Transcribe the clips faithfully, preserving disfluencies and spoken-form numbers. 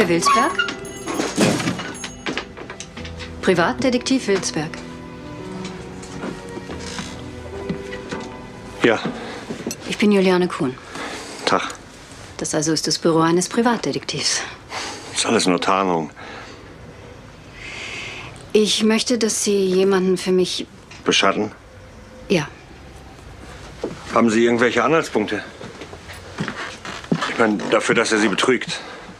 Herr Wilsberg? Ja. Privatdetektiv Wilsberg. Ja. Ich bin Juliane Kuhn. Tag. Das also ist das Büro eines Privatdetektivs. Ist alles nur Tarnung. Ich möchte, dass Sie jemanden für mich... Beschatten? Ja. Haben Sie irgendwelche Anhaltspunkte? Ich meine, dafür, dass er Sie betrügt.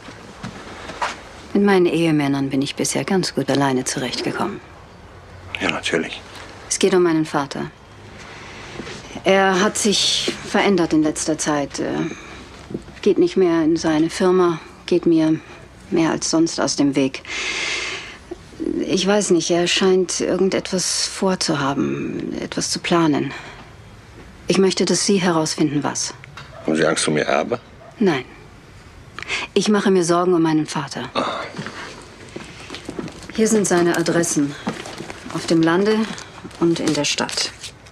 Mit meinen Ehemännern bin ich bisher ganz gut alleine zurechtgekommen. Ja, natürlich. Es geht um meinen Vater. Er hat sich verändert in letzter Zeit. Er geht nicht mehr in seine Firma, geht mir mehr als sonst aus dem Weg. Ich weiß nicht, er scheint irgendetwas vorzuhaben, etwas zu planen. Ich möchte, dass Sie herausfinden, was. Haben Sie Angst um Ihr Erbe? Nein. Ich mache mir Sorgen um meinen Vater. Oh. Hier sind seine Adressen. Auf dem Lande und in der Stadt.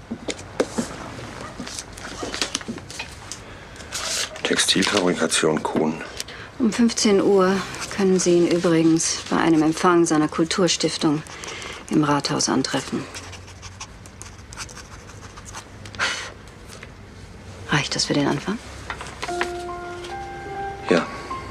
Textilfabrikation Kuhn. Um fünfzehn Uhr können Sie ihn übrigens bei einem Empfang seiner Kulturstiftung im Rathaus antreffen. Reicht das für den Anfang? Ja.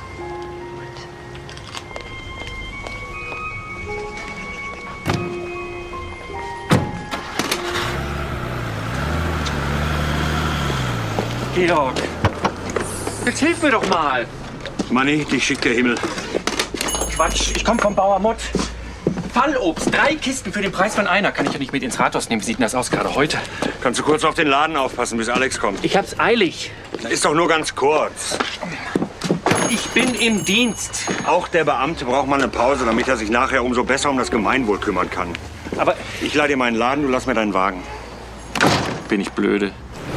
Georg, jetzt hilf mir doch mal. Manni, dich schickt der Himmel. Quatsch, ich komme vom Bauer Mott. Fallobst, drei Kisten für den Preis von einer. Kann ich ja nicht mit ins Rathaus nehmen. Wie sieht denn das aus gerade heute? Kannst du kurz auf den Laden aufpassen, bis Alex kommt? Ich hab's eilig. Ist doch nur ganz kurz. Ich bin im Dienst. Auch der Beamte braucht mal eine Pause, damit er sich nachher umso besser um das Gemeinwohl kümmern kann. Aber ich leih dir meinen Laden, du lass mir deinen Wagen. bin ich blöde.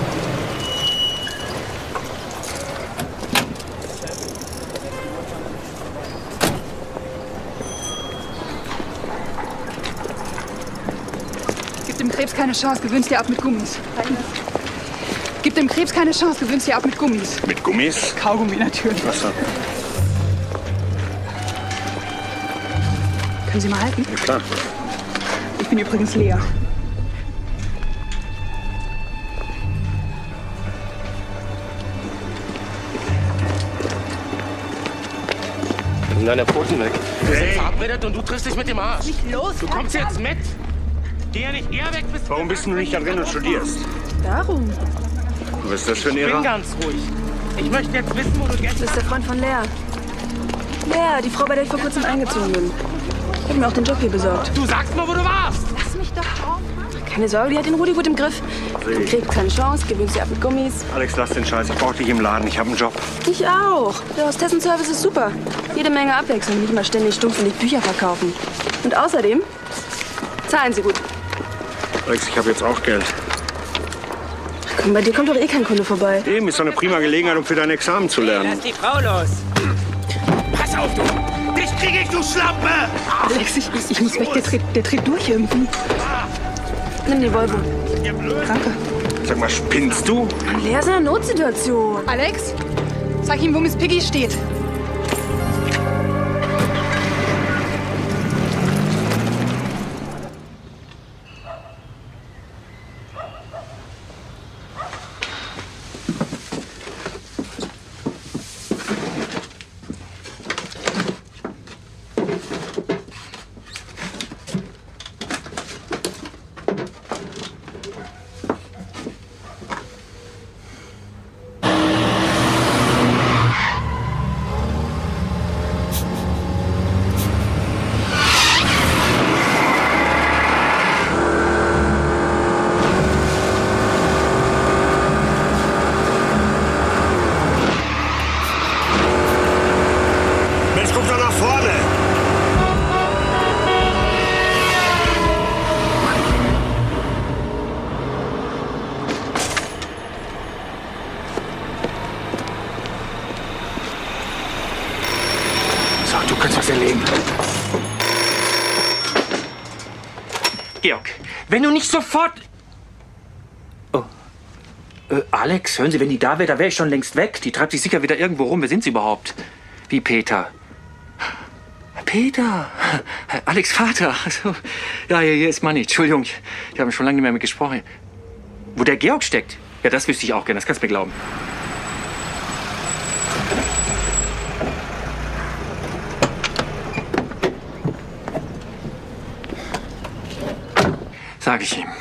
Gib dem Krebs keine Chance, gewöhnst dir ab mit Gummis. Gib dem Krebs keine Chance, gewöhnst dir ab mit Gummis. Mit Gummis? Kaugummi natürlich. Was dann? Können Sie mal halten? Ja, klar. Ich bin übrigens Lea. Nimm deine Pfoten weg. Wir sind verabredet und du triffst dich mit dem Arsch. Nicht los, Du kommst jetzt mit. Geh ja nicht eher weg, bis Warum bist du nicht da drin und studierst? Darum. Was ist das für ein Ich bin Irrer? ganz ruhig. Ich möchte jetzt wissen, wo du Das gestern... ist der Freund von Lea. Lea, die Frau, bei der ich vor kurzem eingezogen bin. Ich habe mir auch den Job hier besorgt. Du sagst mal, wo du warst. Lass mich doch drauf. Keine Sorge, die hat den Rudi gut im Griff. Du kriegst keine Chance, gewöhnst dir ab mit Gummis. Alex, lass den Scheiß. Ich brauch dich im Laden. Ich habe einen Job. Ich auch. Der Hostessenservice ist super. Jede Menge Abwechslung, nicht mal ständig stumpfsinnig Bücher verkaufen. Und außerdem zahlen sie gut. Alex, ich habe jetzt auch Geld. Ach komm, bei dir kommt doch eh kein Kunde vorbei. Eben, ist doch eine prima Gelegenheit, um für dein Examen zu lernen. Lass die Frau los. Pass auf, du. Dich krieg ich, du Schlampe. Alex, ich, ich muss weg, der dreht, der dreht durch irgendwie. Nimm die Volvo. Danke. Sag mal, spinnst du? Lea ist in einer Notsituation. Alex, sag ihm, wo Miss Piggy steht. Du kannst was erleben. Georg, wenn du nicht sofort... Oh. Äh, Alex, hören Sie, wenn die da wäre, da wäre ich schon längst weg. Die treibt sich sicher wieder irgendwo rum. Wer sind Sie überhaupt? Wie Peter. Peter. Alex Vater. Also, ja, hier ist Manni. Entschuldigung, ich, ich habe schon lange nicht mehr mit gesprochen. Wo der Georg steckt? Ja, das wüsste ich auch gerne. Das kannst du mir glauben. Sag ich ihm.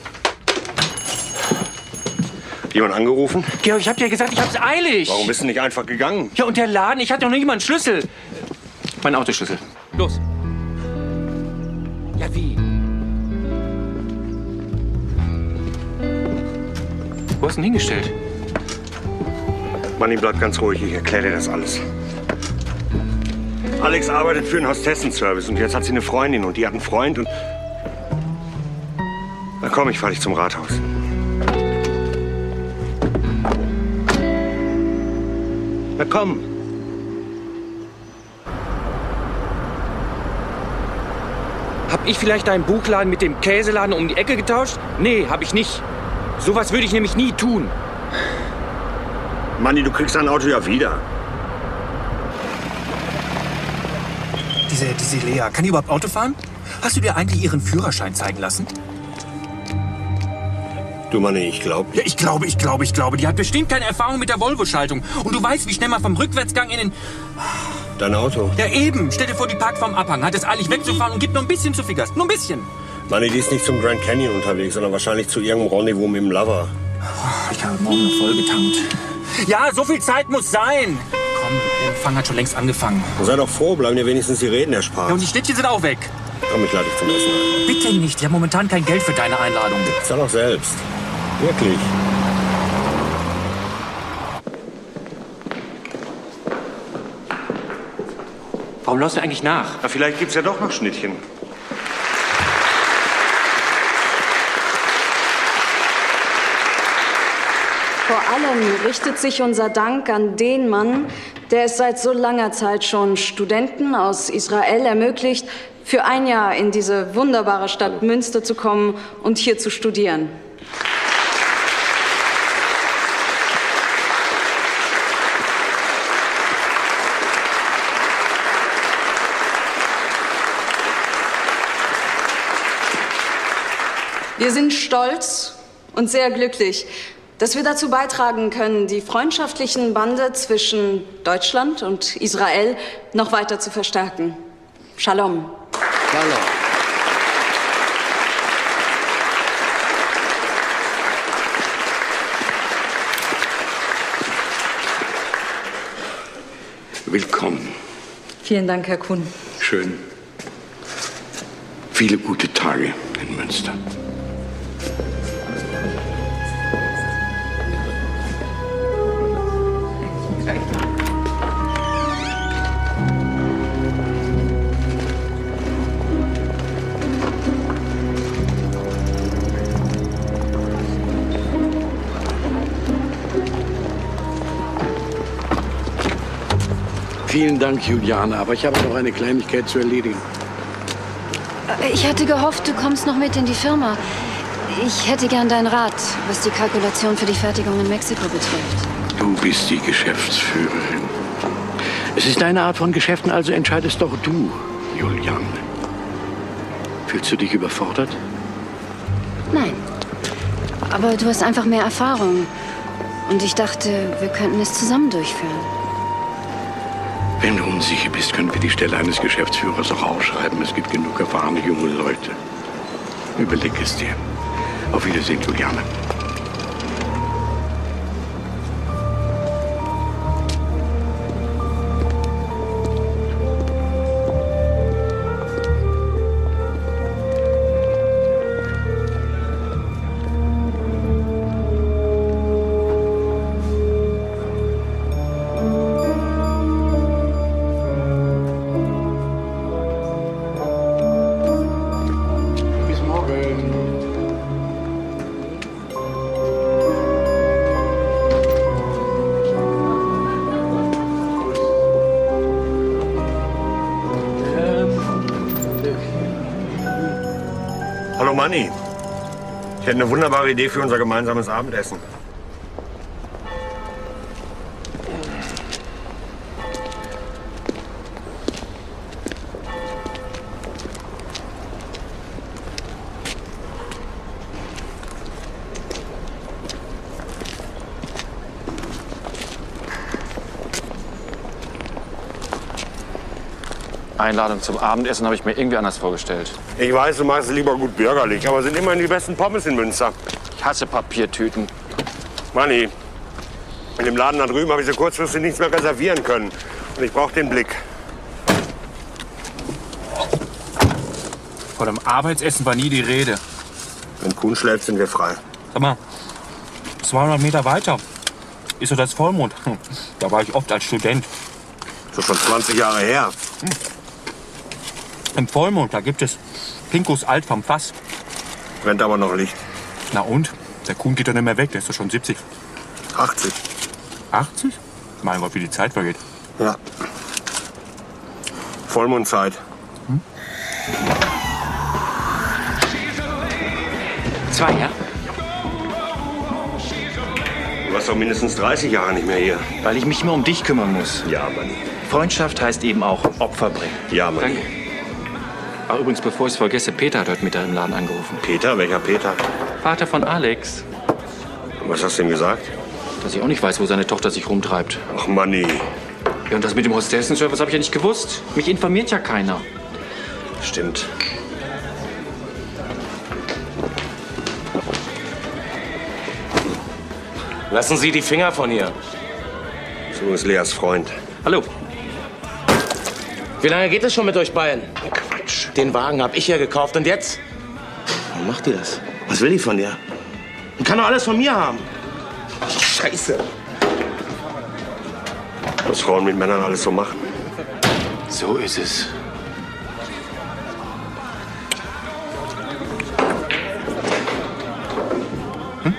Jemand angerufen? Georg, ich hab dir gesagt, ich hab's eilig. Warum bist du nicht einfach gegangen? Ja, und der Laden, ich hatte noch nicht mal einen Schlüssel. Mein Autoschlüssel. Los. Ja, wie? Wo hast du ihn hingestellt? Manni, bleib ganz ruhig. Ich erkläre dir das alles. Alex arbeitet für den Hostessenservice und jetzt hat sie eine Freundin und die hat einen Freund und... Na komm, ich fahr dich zum Rathaus. Na komm. Hab ich vielleicht deinen Buchladen mit dem Käseladen um die Ecke getauscht? Nee, hab ich nicht. Sowas würde ich nämlich nie tun. Manni, du kriegst dein Auto ja wieder. Diese, diese Lea, kann die überhaupt Auto fahren? Hast du dir eigentlich ihren Führerschein zeigen lassen? Du, Manni, ich glaube... Ja, ich glaube, ich glaube, ich glaube. Die hat bestimmt keine Erfahrung mit der Volvo-Schaltung. Und du weißt, wie schnell man vom Rückwärtsgang in den... Dein Auto? Ja, eben. Stell dir vor, die parkt vom Abhang, hat es eilig wegzufahren und gibt noch ein bisschen zu viel Gas. Nur ein bisschen. Manni, die ist nicht zum Grand Canyon unterwegs, sondern wahrscheinlich zu irgendeinem Rendezvous mit dem Lover. Ich habe morgen noch voll getankt. Ja, so viel Zeit muss sein. Komm, der Empfang hat schon längst angefangen. Sei doch froh, bleiben dir wenigstens die Reden erspart. Ja, und die Schnittchen sind auch weg. Komm, ich lade dich zum Essen ein. Bitte nicht. Ich habe momentan kein Geld für deine Einladung. Zahl doch selbst. Wirklich. Warum läufst du eigentlich nach? Na, vielleicht gibt's ja doch noch Schnittchen. Vor allem richtet sich unser Dank an den Mann, der es seit so langer Zeit schon Studenten aus Israel ermöglicht, für ein Jahr in diese wunderbare Stadt Münster zu kommen und hier zu studieren. Wir sind stolz und sehr glücklich, dass wir dazu beitragen können, die freundschaftlichen Bande zwischen Deutschland und Israel noch weiter zu verstärken. Shalom. Shalom. Willkommen. Vielen Dank, Herr Kuhn. Schön. Viele gute Tage in Münster. Vielen Dank, Juliane, aber ich habe noch eine Kleinigkeit zu erledigen. Ich hatte gehofft, du kommst noch mit in die Firma. Ich hätte gern deinen Rat, was die Kalkulation für die Fertigung in Mexiko betrifft. Du bist die Geschäftsführerin. Es ist deine Art von Geschäften, also entscheidest doch du, Juliane. Fühlst du dich überfordert? Nein. Aber du hast einfach mehr Erfahrung. Und ich dachte, wir könnten es zusammen durchführen. Wenn du unsicher bist, können wir die Stelle eines Geschäftsführers auch ausschreiben. Es gibt genug erfahrene junge Leute. Überleg es dir. Auf Wiedersehen, Juliane. Hallo Manni. Ich hätte eine wunderbare Idee für unser gemeinsames Abendessen. Einladung zum Abendessen habe ich mir irgendwie anders vorgestellt. Ich weiß, du magst es lieber gut bürgerlich, aber sind immerhin die besten Pommes in Münster. Ich hasse Papiertüten. Manni, in dem Laden da drüben habe ich so kurzfristig nichts mehr reservieren können. Und ich brauche den Blick. Von dem Arbeitsessen war nie die Rede. Wenn Kuhn schläft, sind wir frei. Sag mal, zweihundert Meter weiter ist so das Vollmond. Hm, Da war ich oft als Student. So schon zwanzig Jahre her. Im Vollmond, da gibt es Pinkus Alt vom Fass. Brennt aber noch Licht. Na und? Der Kuhn geht doch nicht mehr weg, der ist doch schon siebzig. achtzig. achtzig? Mein Gott, wie die Zeit vergeht. Ja. Vollmondzeit. Hm? Zwei, ja? Du warst doch mindestens dreißig Jahre nicht mehr hier. Weil ich mich mehr um dich kümmern muss. Ja, Manni. Freundschaft heißt eben auch Opfer bringen. Ja, Manni. Danke. Ach, übrigens, bevor ich es vergesse, Peter hat heute Mittag im Laden angerufen. Peter? Welcher Peter? Vater von Alex. Was hast du ihm gesagt? Dass ich auch nicht weiß, wo seine Tochter sich rumtreibt. Ach, Manni. Ja, und das mit dem Hostessenservice habe ich ja nicht gewusst. Mich informiert ja keiner. Stimmt. Lassen Sie die Finger von ihr. So ist Leas Freund. Hallo. Wie lange geht es schon mit euch beiden? Quatsch. Den Wagen habe ich ja gekauft und jetzt? Warum macht die das? Was will die von dir? Die kann doch alles von mir haben. Scheiße. Was Frauen mit Männern alles so machen. So ist es. Hm?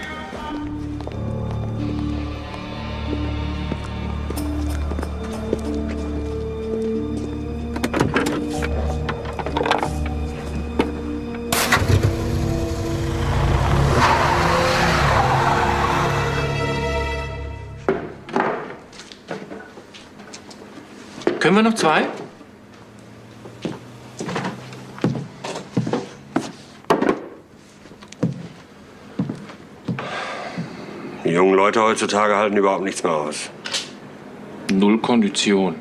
Können wir noch zwei? Die jungen Leute heutzutage halten überhaupt nichts mehr aus. Null Kondition.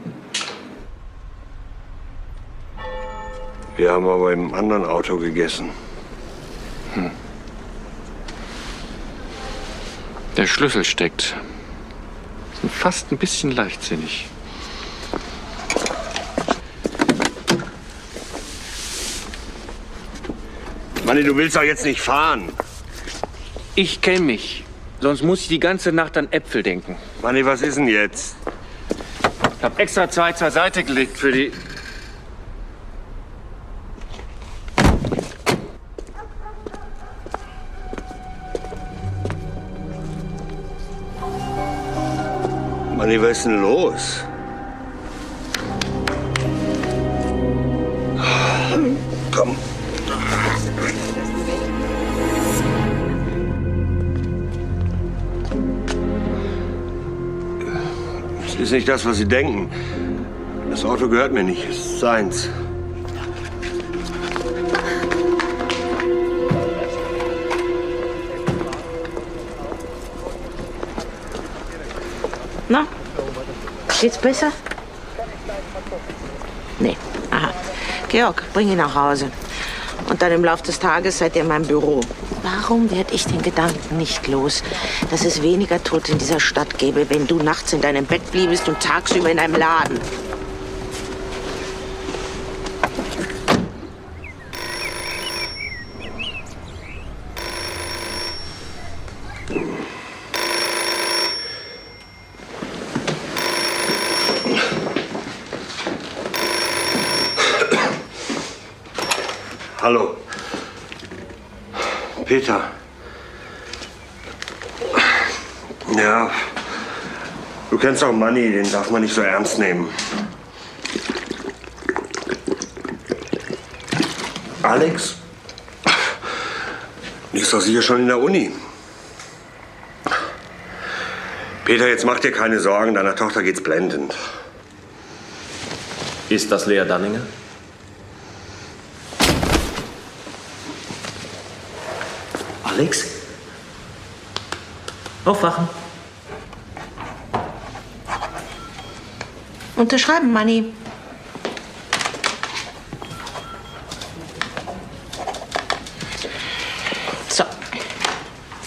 Wir haben aber im anderen Auto gegessen. Hm. Der Schlüssel steckt. Ist fast ein bisschen leichtsinnig. Manni, du willst doch jetzt nicht fahren. Ich kenne mich. Sonst muss ich die ganze Nacht an Äpfel denken. Manni, was ist denn jetzt? Ich habe extra zwei zur Seite gelegt für die... Manni, was ist denn los? Komm. Es ist nicht das, was Sie denken. Das Auto gehört mir nicht. Es ist seins. Na, geht's besser? Nee. Aha. Georg, bring ihn nach Hause. Und dann im Laufe des Tages seid ihr in meinem Büro. Warum werde ich den Gedanken nicht los, dass es weniger Tote in dieser Stadt gäbe, wenn du nachts in deinem Bett bliebest und tagsüber in einem Laden? Hallo. Peter. Ja, du kennst auch Manni, den darf man nicht so ernst nehmen. Alex? Die ist doch sicher schon in der Uni. Peter, jetzt mach dir keine Sorgen, deiner Tochter geht's blendend. Ist das Lea Danninger? Alex? Aufwachen. Unterschreiben, Manni.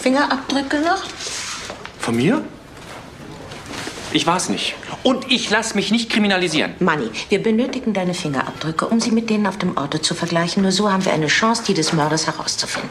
Fingerabdrücke noch? Von mir? Ich war's nicht. Und ich lass mich nicht kriminalisieren. Manni, wir benötigen deine Fingerabdrücke, um sie mit denen auf dem Auto zu vergleichen. Nur so haben wir eine Chance, die des Mörders herauszufinden.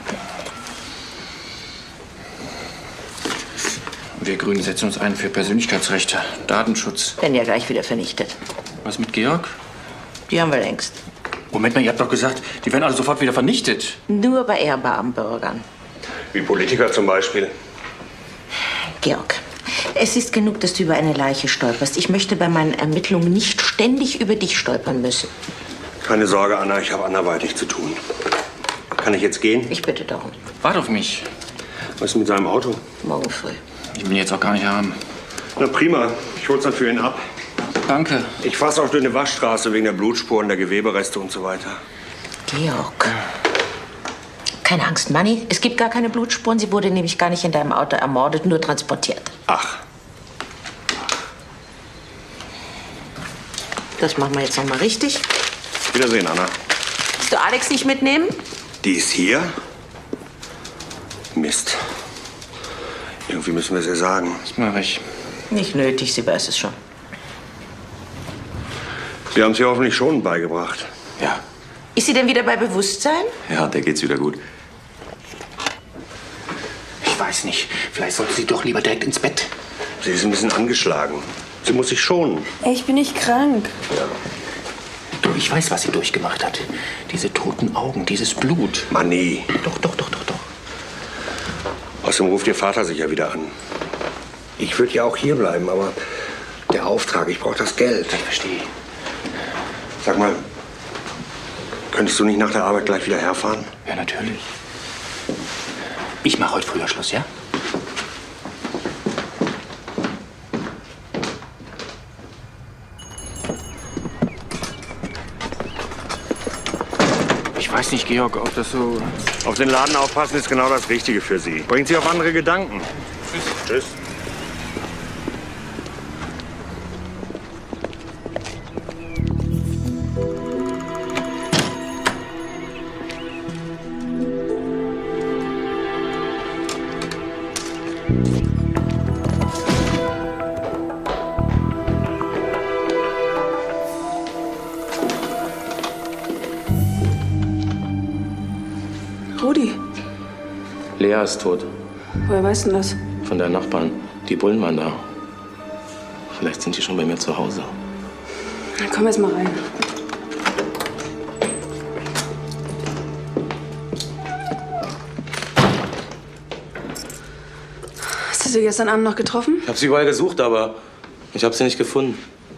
Wir Grünen setzen uns ein für Persönlichkeitsrechte, Datenschutz. Werden ja gleich wieder vernichtet. Was mit Georg? Die haben wir längst. Moment mal, ihr habt doch gesagt, die werden alle sofort wieder vernichtet. Nur bei ehrbaren Bürgern. Wie Politiker zum Beispiel. Georg, es ist genug, dass du über eine Leiche stolperst. Ich möchte bei meinen Ermittlungen nicht ständig über dich stolpern müssen. Keine Sorge, Anna, ich habe anderweitig zu tun. Kann ich jetzt gehen? Ich bitte darum. Wart auf mich. Was ist mit seinem Auto? Morgen früh. Ich will ihn jetzt auch gar nicht haben. Na prima, ich hol's dann für ihn ab. Danke. Ich fahr's auch durch eine Waschstraße wegen der Blutspuren, der Gewebereste und so weiter. Georg. Keine Angst, Manni. Es gibt gar keine Blutspuren. Sie wurde nämlich gar nicht in deinem Auto ermordet, nur transportiert. Ach. Das machen wir jetzt noch mal richtig. Wiedersehen, Anna. Willst du Alex nicht mitnehmen? Die ist hier? Mist. Irgendwie müssen wir es ihr sagen. Das mache ich. Nicht nötig, sie weiß es schon. Sie haben es ihr hoffentlich schon beigebracht. Ja. Ist sie denn wieder bei Bewusstsein? Ja, der geht's wieder gut. Ich weiß nicht. Vielleicht sollte sie doch lieber direkt ins Bett. Sie ist ein bisschen angeschlagen. Sie muss sich schonen. Ey, ich bin nicht krank. Ja. Du, ich weiß, was sie durchgemacht hat. Diese toten Augen, dieses Blut. Manni. Doch, doch, doch, doch, doch. Außerdem ruft Ihr Vater sich ja wieder an. Ich würde ja auch hier bleiben, aber der Auftrag, ich brauche das Geld. Ich verstehe. Sag mal, könntest du nicht nach der Arbeit gleich wieder herfahren? Ja, natürlich. Ich mache heute früher Schluss, ja? Ich weiß nicht, Georg, ob das so... Auf den Laden aufpassen ist genau das Richtige für Sie. Bringt Sie auf andere Gedanken. Tschüss. Tschüss. Rudi, Lea ist tot. woher weißt du denn das? Von der Nachbarn. Die Bullen waren da. Vielleicht sind die schon bei mir zu Hause. Na, komm erst mal rein. Hast du sie gestern Abend noch getroffen? Ich habe sie überall gesucht, aber ich habe sie nicht gefunden.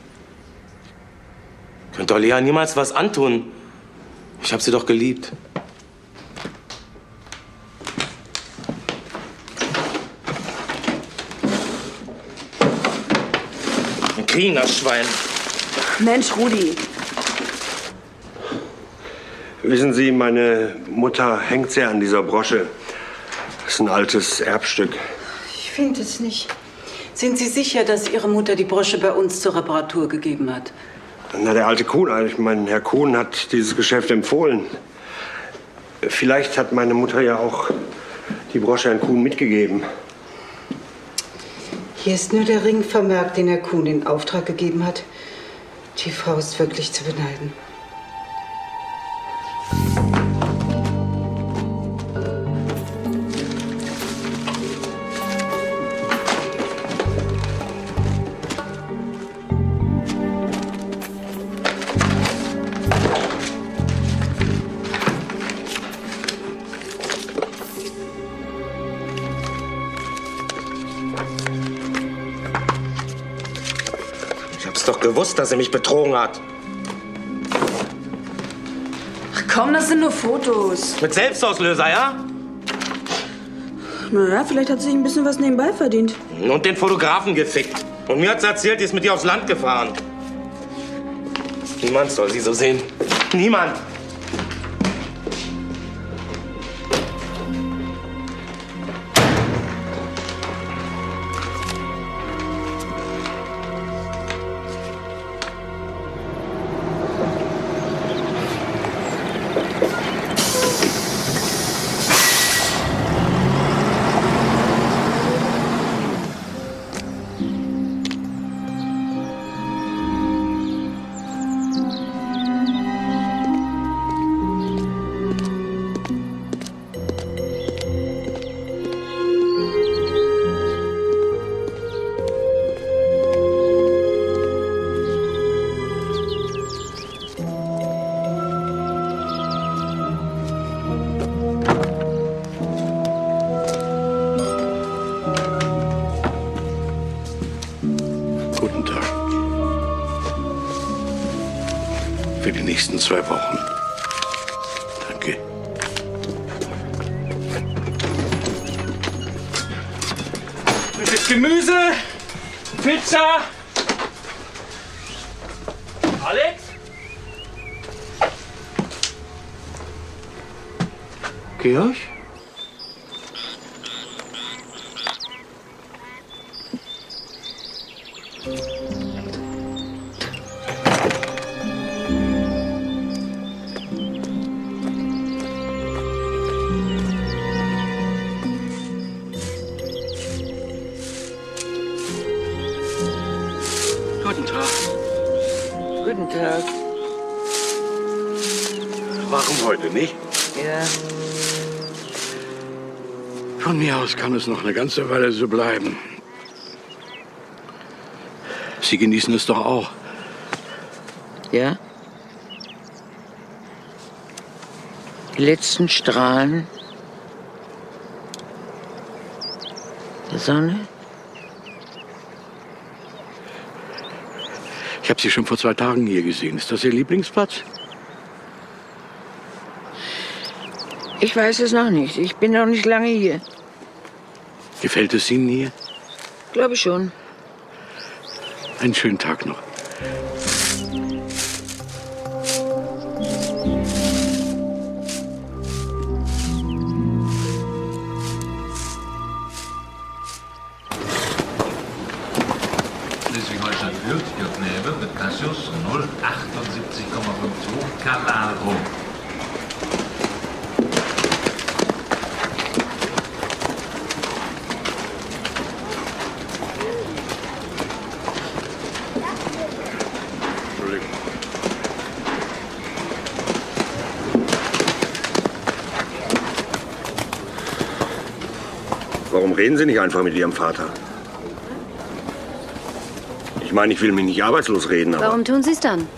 Könnt doch Lea niemals was antun. Ich habe sie doch geliebt. Ein Kriegerschwein. Mensch, Rudi. Wissen Sie, meine Mutter hängt sehr an dieser Brosche. Das ist ein altes Erbstück. Ich finde es nicht. Sind Sie sicher, dass Ihre Mutter die Brosche bei uns zur Reparatur gegeben hat? Na, der alte Kuhn, also ich meine, Herr Kuhn hat dieses Geschäft empfohlen. Vielleicht hat meine Mutter ja auch die Brosche an Kuhn mitgegeben. Hier ist nur der Ring vermerkt, den Herr Kuhn in Auftrag gegeben hat. Die Frau ist wirklich zu beneiden. Ich hab's doch gewusst, dass sie mich betrogen hat. Ach komm, das sind nur Fotos. Mit Selbstauslöser, ja? Naja, vielleicht hat sie sich ein bisschen was nebenbei verdient. Und den Fotografen gefickt. Und mir hat's erzählt, die ist mit dir aufs Land gefahren. Niemand soll sie so sehen. Niemand. Für die nächsten zwei Wochen. Danke. Frisches Gemüse, Pizza. Alex? Georg? Guten Tag. Guten Tag. Warum heute nicht? Ja. Von mir aus kann es noch eine ganze Weile so bleiben. Sie genießen es doch auch. Ja? Die letzten Strahlen der Sonne? Ich habe Sie schon vor zwei Tagen hier gesehen. Ist das Ihr Lieblingsplatz? Ich weiß es noch nicht. Ich bin noch nicht lange hier. Gefällt es Ihnen hier? Glaube schon. Einen schönen Tag noch. Schleswig-Holstein führt, Jörg Näbe mit Cassius null achtundsiebzig Komma fünfzig Calaro. Warum reden Sie nicht einfach mit Ihrem Vater? Ich meine, ich will mich nicht arbeitslos reden, aber... Warum tun Sie es dann?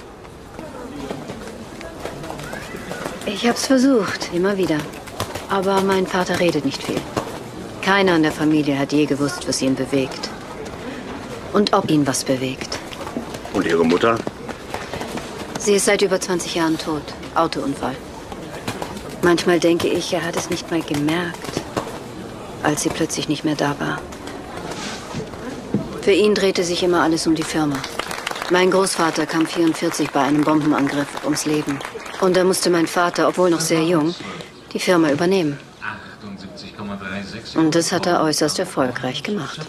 Ich hab's versucht, immer wieder. Aber mein Vater redet nicht viel. Keiner in der Familie hat je gewusst, was ihn bewegt. Und ob ihn was bewegt. Und Ihre Mutter? Sie ist seit über zwanzig Jahren tot. Autounfall. Manchmal denke ich, er hat es nicht mal gemerkt, als sie plötzlich nicht mehr da war. Für ihn drehte sich immer alles um die Firma. Mein Großvater kam vierundvierzig bei einem Bombenangriff ums Leben. Und da musste mein Vater, obwohl noch sehr jung, die Firma übernehmen. Und das hat er äußerst erfolgreich gemacht.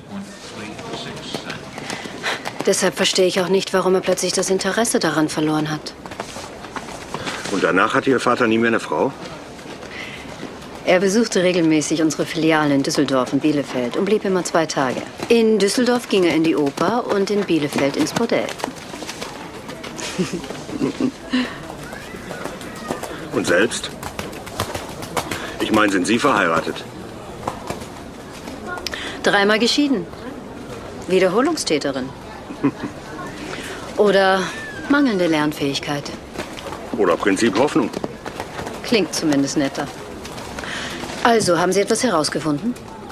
Deshalb verstehe ich auch nicht, warum er plötzlich das Interesse daran verloren hat. Und danach hatte Ihr Vater nie mehr eine Frau? Er besuchte regelmäßig unsere Filialen in Düsseldorf und Bielefeld und blieb immer zwei Tage. In Düsseldorf ging er in die Oper und in Bielefeld ins Bordell. Und selbst? Ich meine, sind Sie verheiratet? Dreimal geschieden. Wiederholungstäterin. Oder mangelnde Lernfähigkeit. Oder Prinzip Hoffnung. Klingt zumindest netter. Also, haben Sie etwas herausgefunden?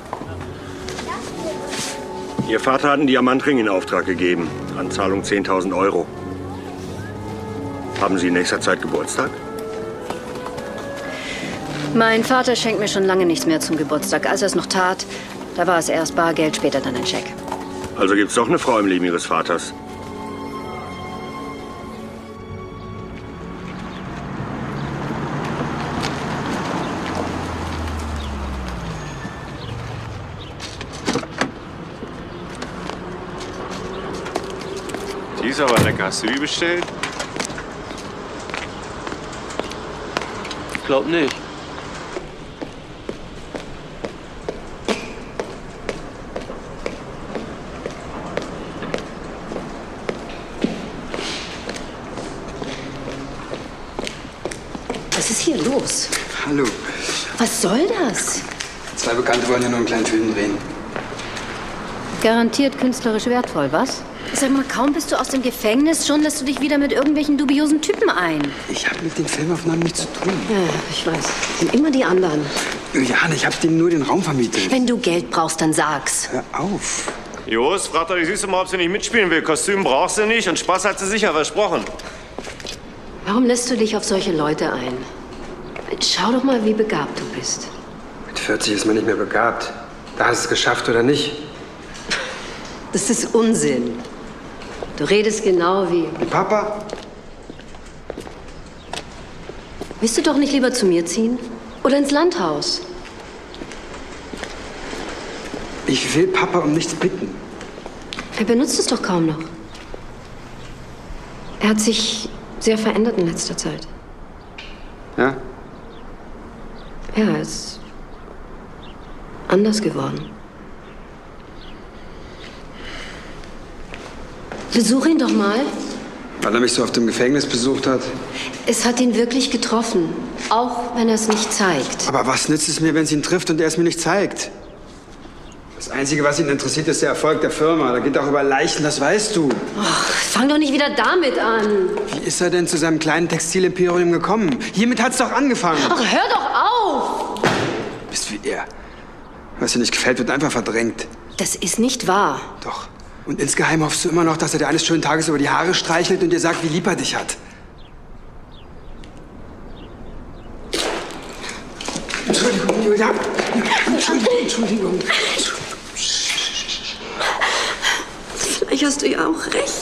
Ihr Vater hat einen Diamantring in Auftrag gegeben. Anzahlung zehntausend Euro. Haben Sie in nächster Zeit Geburtstag? Mein Vater schenkt mir schon lange nichts mehr zum Geburtstag. Als er es noch tat, da war es erst Bargeld, später dann ein Scheck. Also gibt's doch eine Frau im Leben Ihres Vaters. Die ist aber lecker. Hast du die bestellt? Ich glaub nicht. Was ist hier los? Hallo. Was soll das? Zwei Bekannte wollen ja nur einen kleinen Film drehen. Garantiert künstlerisch wertvoll, was? Sag mal, kaum bist du aus dem Gefängnis, schon lässt du dich wieder mit irgendwelchen dubiosen Typen ein. Ich habe mit den Filmaufnahmen nichts zu tun. Ja, ich weiß. Sind immer die anderen. Juliane, ich habe denen nur den Raum vermietet. Wenn du Geld brauchst, dann sag's. Hör auf. Jos, frag doch die Süße mal, ob sie nicht mitspielen will. Kostüm brauchst du nicht und Spaß hat sie sicher versprochen. Warum lässt du dich auf solche Leute ein? Schau doch mal, wie begabt du bist. Mit vierzig ist man nicht mehr begabt. Da hast du es geschafft oder nicht. Das ist Unsinn. Du redest genau wie... Wie Papa? Willst du doch nicht lieber zu mir ziehen? Oder ins Landhaus? Ich will Papa um nichts bitten. Er benutzt es doch kaum noch. Er hat sich sehr verändert in letzter Zeit. Ja? Ja, er ist anders geworden. Besuch ihn doch mal. Weil er mich so oft im Gefängnis besucht hat. Es hat ihn wirklich getroffen, auch wenn er es nicht zeigt. Aber was nützt es mir, wenn es ihn trifft und er es mir nicht zeigt? Das Einzige, was ihn interessiert, ist der Erfolg der Firma. Da geht auch über Leichen, das weißt du. Ach, fang doch nicht wieder damit an. Wie ist er denn zu seinem kleinen Textilimperium gekommen? Hiermit hat's doch angefangen. Ach, hör doch auf! Bist wie er. Was dir nicht gefällt, wird einfach verdrängt. Das ist nicht wahr. Doch. Und insgeheim hoffst du immer noch, dass er dir eines schönen Tages über die Haare streichelt und dir sagt, wie lieb er dich hat. Entschuldigung, Julia. Entschuldigung, Entschuldigung. Vielleicht hast du ja auch recht.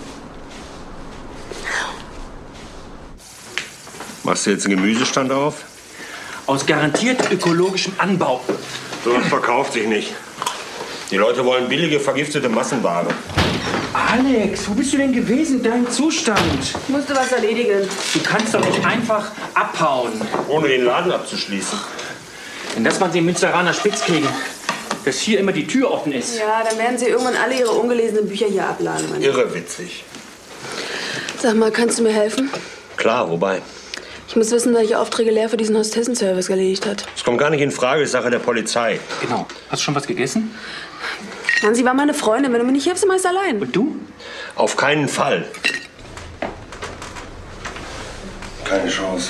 Machst du jetzt einen Gemüsestand auf? Aus garantiert ökologischem Anbau. So was verkauft sich nicht. Die Leute wollen billige, vergiftete Massenware. Alex, wo bist du denn gewesen? Dein Zustand. Ich musste was erledigen. Du kannst doch nicht einfach abhauen. Ohne den Laden abzuschließen. Denn das wollen sie im Münsteraner Spitz kriegen. Dass hier immer die Tür offen ist. Ja, dann werden sie irgendwann alle ihre ungelesenen Bücher hier abladen. Irre witzig. Sag mal, kannst du mir helfen? Klar, wobei? Ich muss wissen, welche Aufträge Lea für diesen Hostessenservice erledigt hat. Das kommt gar nicht in Frage, ist Sache der Polizei. Genau. Hast du schon was gegessen? Mann, sie war meine Freundin. Wenn du mir nicht hilfst, dann mach ich's allein. Und du? Auf keinen Fall. Keine Chance.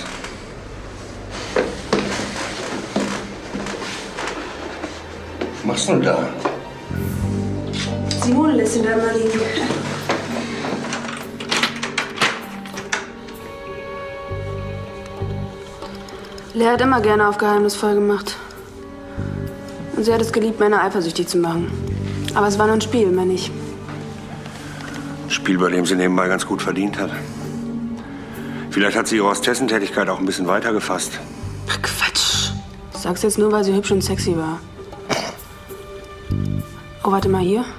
Was machst du da? Simone lässt ihn da immer liegen. Lea hat immer gerne auf geheimnisvoll gemacht. Und sie hat es geliebt, Männer eifersüchtig zu machen. Aber es war nur ein Spiel, mehr nicht. Ein Spiel, bei dem sie nebenbei ganz gut verdient hat. Vielleicht hat sie ihre Hostessentätigkeit auch ein bisschen weiter gefasst. Ach, Quatsch. Ich sag's jetzt nur, weil sie hübsch und sexy war. Oh, warte mal, hier.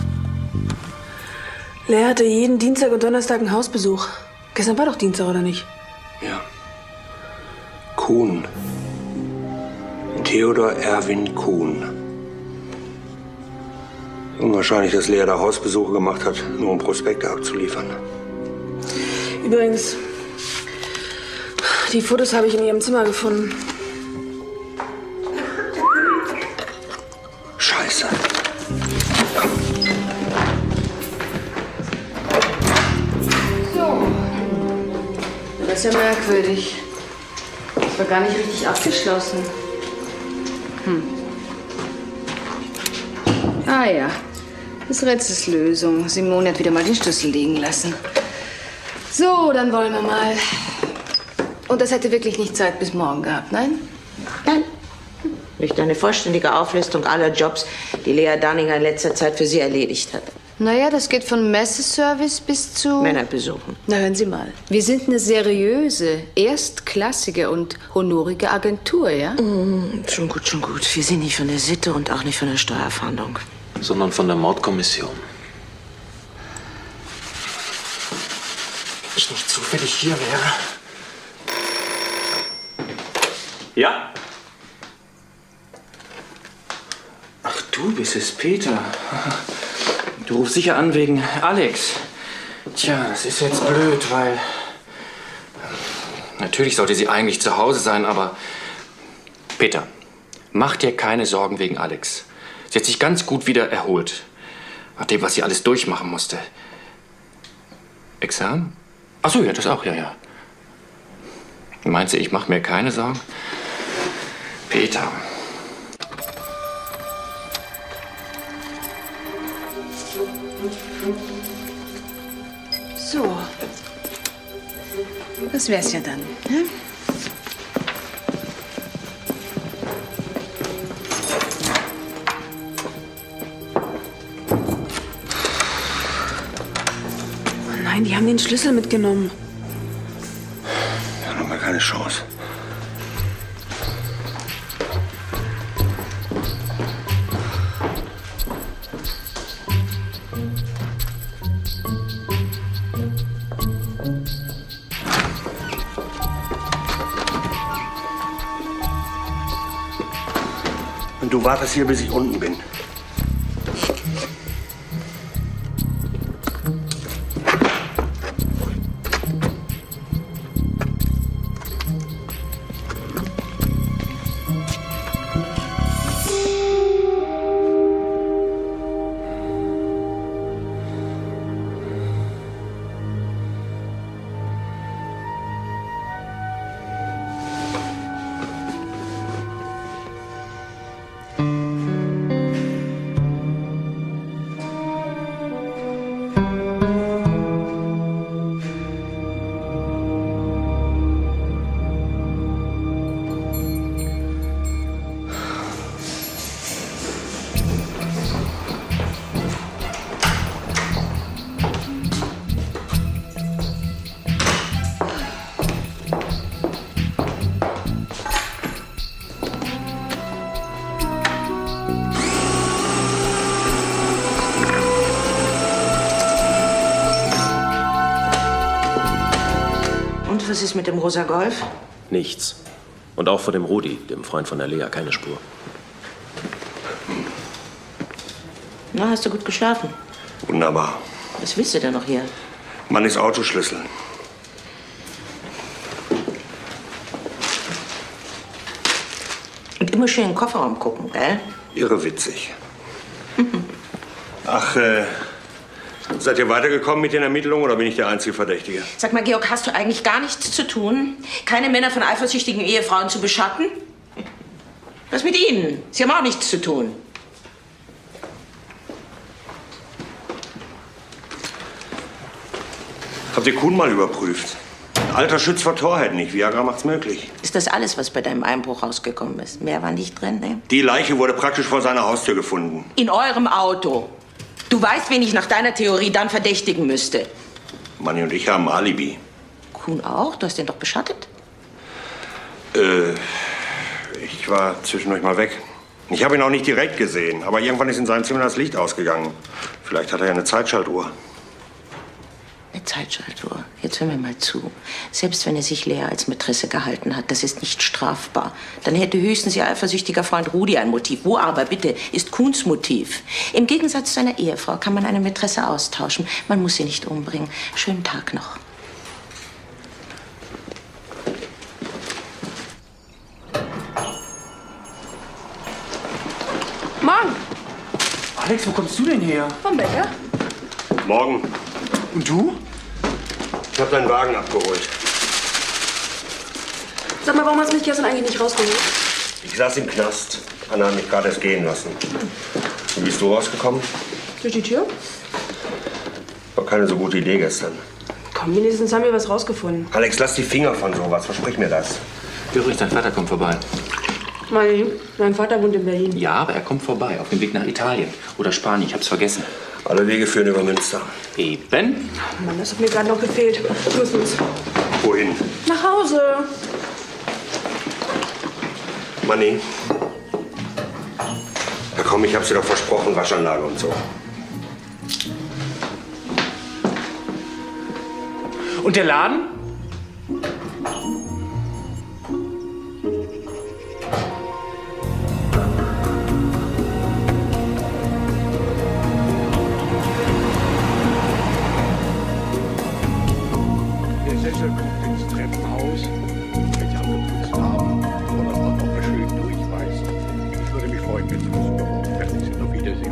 Lea hatte jeden Dienstag und Donnerstag einen Hausbesuch. Gestern war doch Dienstag, oder nicht? Ja. Kuhn. Theodor Erwin Kuhn. Unwahrscheinlich, dass Lea da Hausbesuche gemacht hat, nur um Prospekte abzuliefern. Übrigens, die Fotos habe ich in ihrem Zimmer gefunden. Scheiße. So. Das ist ja merkwürdig. Das war gar nicht richtig abgeschlossen. Hm. Ah ja, das Rätsels Lösung. Simone hat wieder mal den Schlüssel liegen lassen. So, dann wollen wir mal. Und das hätte wirklich nicht Zeit bis morgen gehabt, nein? Nein. Nicht eine vollständige Auflistung aller Jobs, die Lea Danninger in letzter Zeit für sie erledigt hat. Naja, das geht von Messeservice bis zu... Männerbesuchen. Na, hören Sie mal. Wir sind eine seriöse, erstklassige und honorige Agentur, ja? Mm, schon gut, schon gut. Wir sind nicht von der Sitte und auch nicht von der Steuerfahndung. Sondern von der Mordkommission. Wenn ich nicht zufällig hier wäre. Ja? Ach, du bist es, Peter. Du rufst sicher an wegen Alex. Tja, das ist jetzt blöd, weil... Natürlich sollte sie eigentlich zu Hause sein, aber... Peter, mach dir keine Sorgen wegen Alex. Sie hat sich ganz gut wieder erholt. Nach dem, was sie alles durchmachen musste. Examen? Ach so, ja, das auch, ja, ja. Meinst du, ich mache mir keine Sorgen? Peter... So. Das wär's ja dann. Ne? Oh nein, die haben den Schlüssel mitgenommen. Wir haben mal keine Chance. Und du wartest hier, bis ich unten bin. Was ist mit dem rosa Golf? Nichts. Und auch vor dem Rudi, dem Freund von der Lea, keine Spur. Na, hast du gut geschlafen? Wunderbar. Was willst du denn noch hier? Mannis Autoschlüssel. Und immer schön in den Kofferraum gucken, gell? Irre witzig. Ach, äh, seid ihr weitergekommen mit den Ermittlungen oder bin ich der einzige Verdächtige? Sag mal, Georg, hast du eigentlich gar nichts zu tun? Keine Männer von eifersüchtigen Ehefrauen zu beschatten? Was mit Ihnen? Sie haben auch nichts zu tun. Habt ihr Kuhn mal überprüft? Alter schützt vor Torheit nicht. Viagra macht's möglich. Ist das alles, was bei deinem Einbruch rausgekommen ist? Mehr war nicht drin, ne? Die Leiche wurde praktisch vor seiner Haustür gefunden. In eurem Auto. Du weißt, wen ich nach deiner Theorie dann verdächtigen müsste. Manni und ich haben ein Alibi. Kuhn auch? Du hast den doch beschattet? Äh, ich war zwischendurch mal weg. Ich habe ihn auch nicht direkt gesehen, aber irgendwann ist in seinem Zimmer das Licht ausgegangen. Vielleicht hat er ja eine Zeitschaltuhr. Eine Zeitschaltuhr. Jetzt hör mir mal zu. Selbst wenn er sich Lea als Mätresse gehalten hat, das ist nicht strafbar. Dann hätte höchstens ihr eifersüchtiger Freund Rudi ein Motiv. Wo aber, bitte, ist Kuhns Motiv? Im Gegensatz zu einer Ehefrau kann man eine Mätresse austauschen. Man muss sie nicht umbringen. Schönen Tag noch. Morgen. Alex, wo kommst du denn her? Vom Bäcker. Morgen. Und du? Ich habe deinen Wagen abgeholt. Sag mal, warum hast du mich gestern eigentlich nicht rausgeholt? Ich saß im Knast. Anna hat mich gerade erst gehen lassen. Wie bist du rausgekommen? Durch die Tür? War keine so gute Idee gestern. Komm, wenigstens haben wir was rausgefunden. Alex, lass die Finger von sowas. Versprich mir das. Übrigens, dein Vater kommt vorbei. Mein, mein Vater wohnt in Berlin. Ja, aber er kommt vorbei. Auf dem Weg nach Italien. Oder Spanien. Ich hab's vergessen. Alle Wege führen über Münster. Eben. Mann, das hat mir gerade noch gefehlt. Los, los. Wohin? Nach Hause. Manni. Ja komm, ich hab's dir doch versprochen, Waschanlage und so. Und der Laden? Der Sessel kommt ins Treppenhaus. Wenn Sie abgeputzt haben oder auch noch mal schön durchweisen. Ich würde mich freuen, wenn Sie das übermorgen fertig sind. Auf Wiedersehen.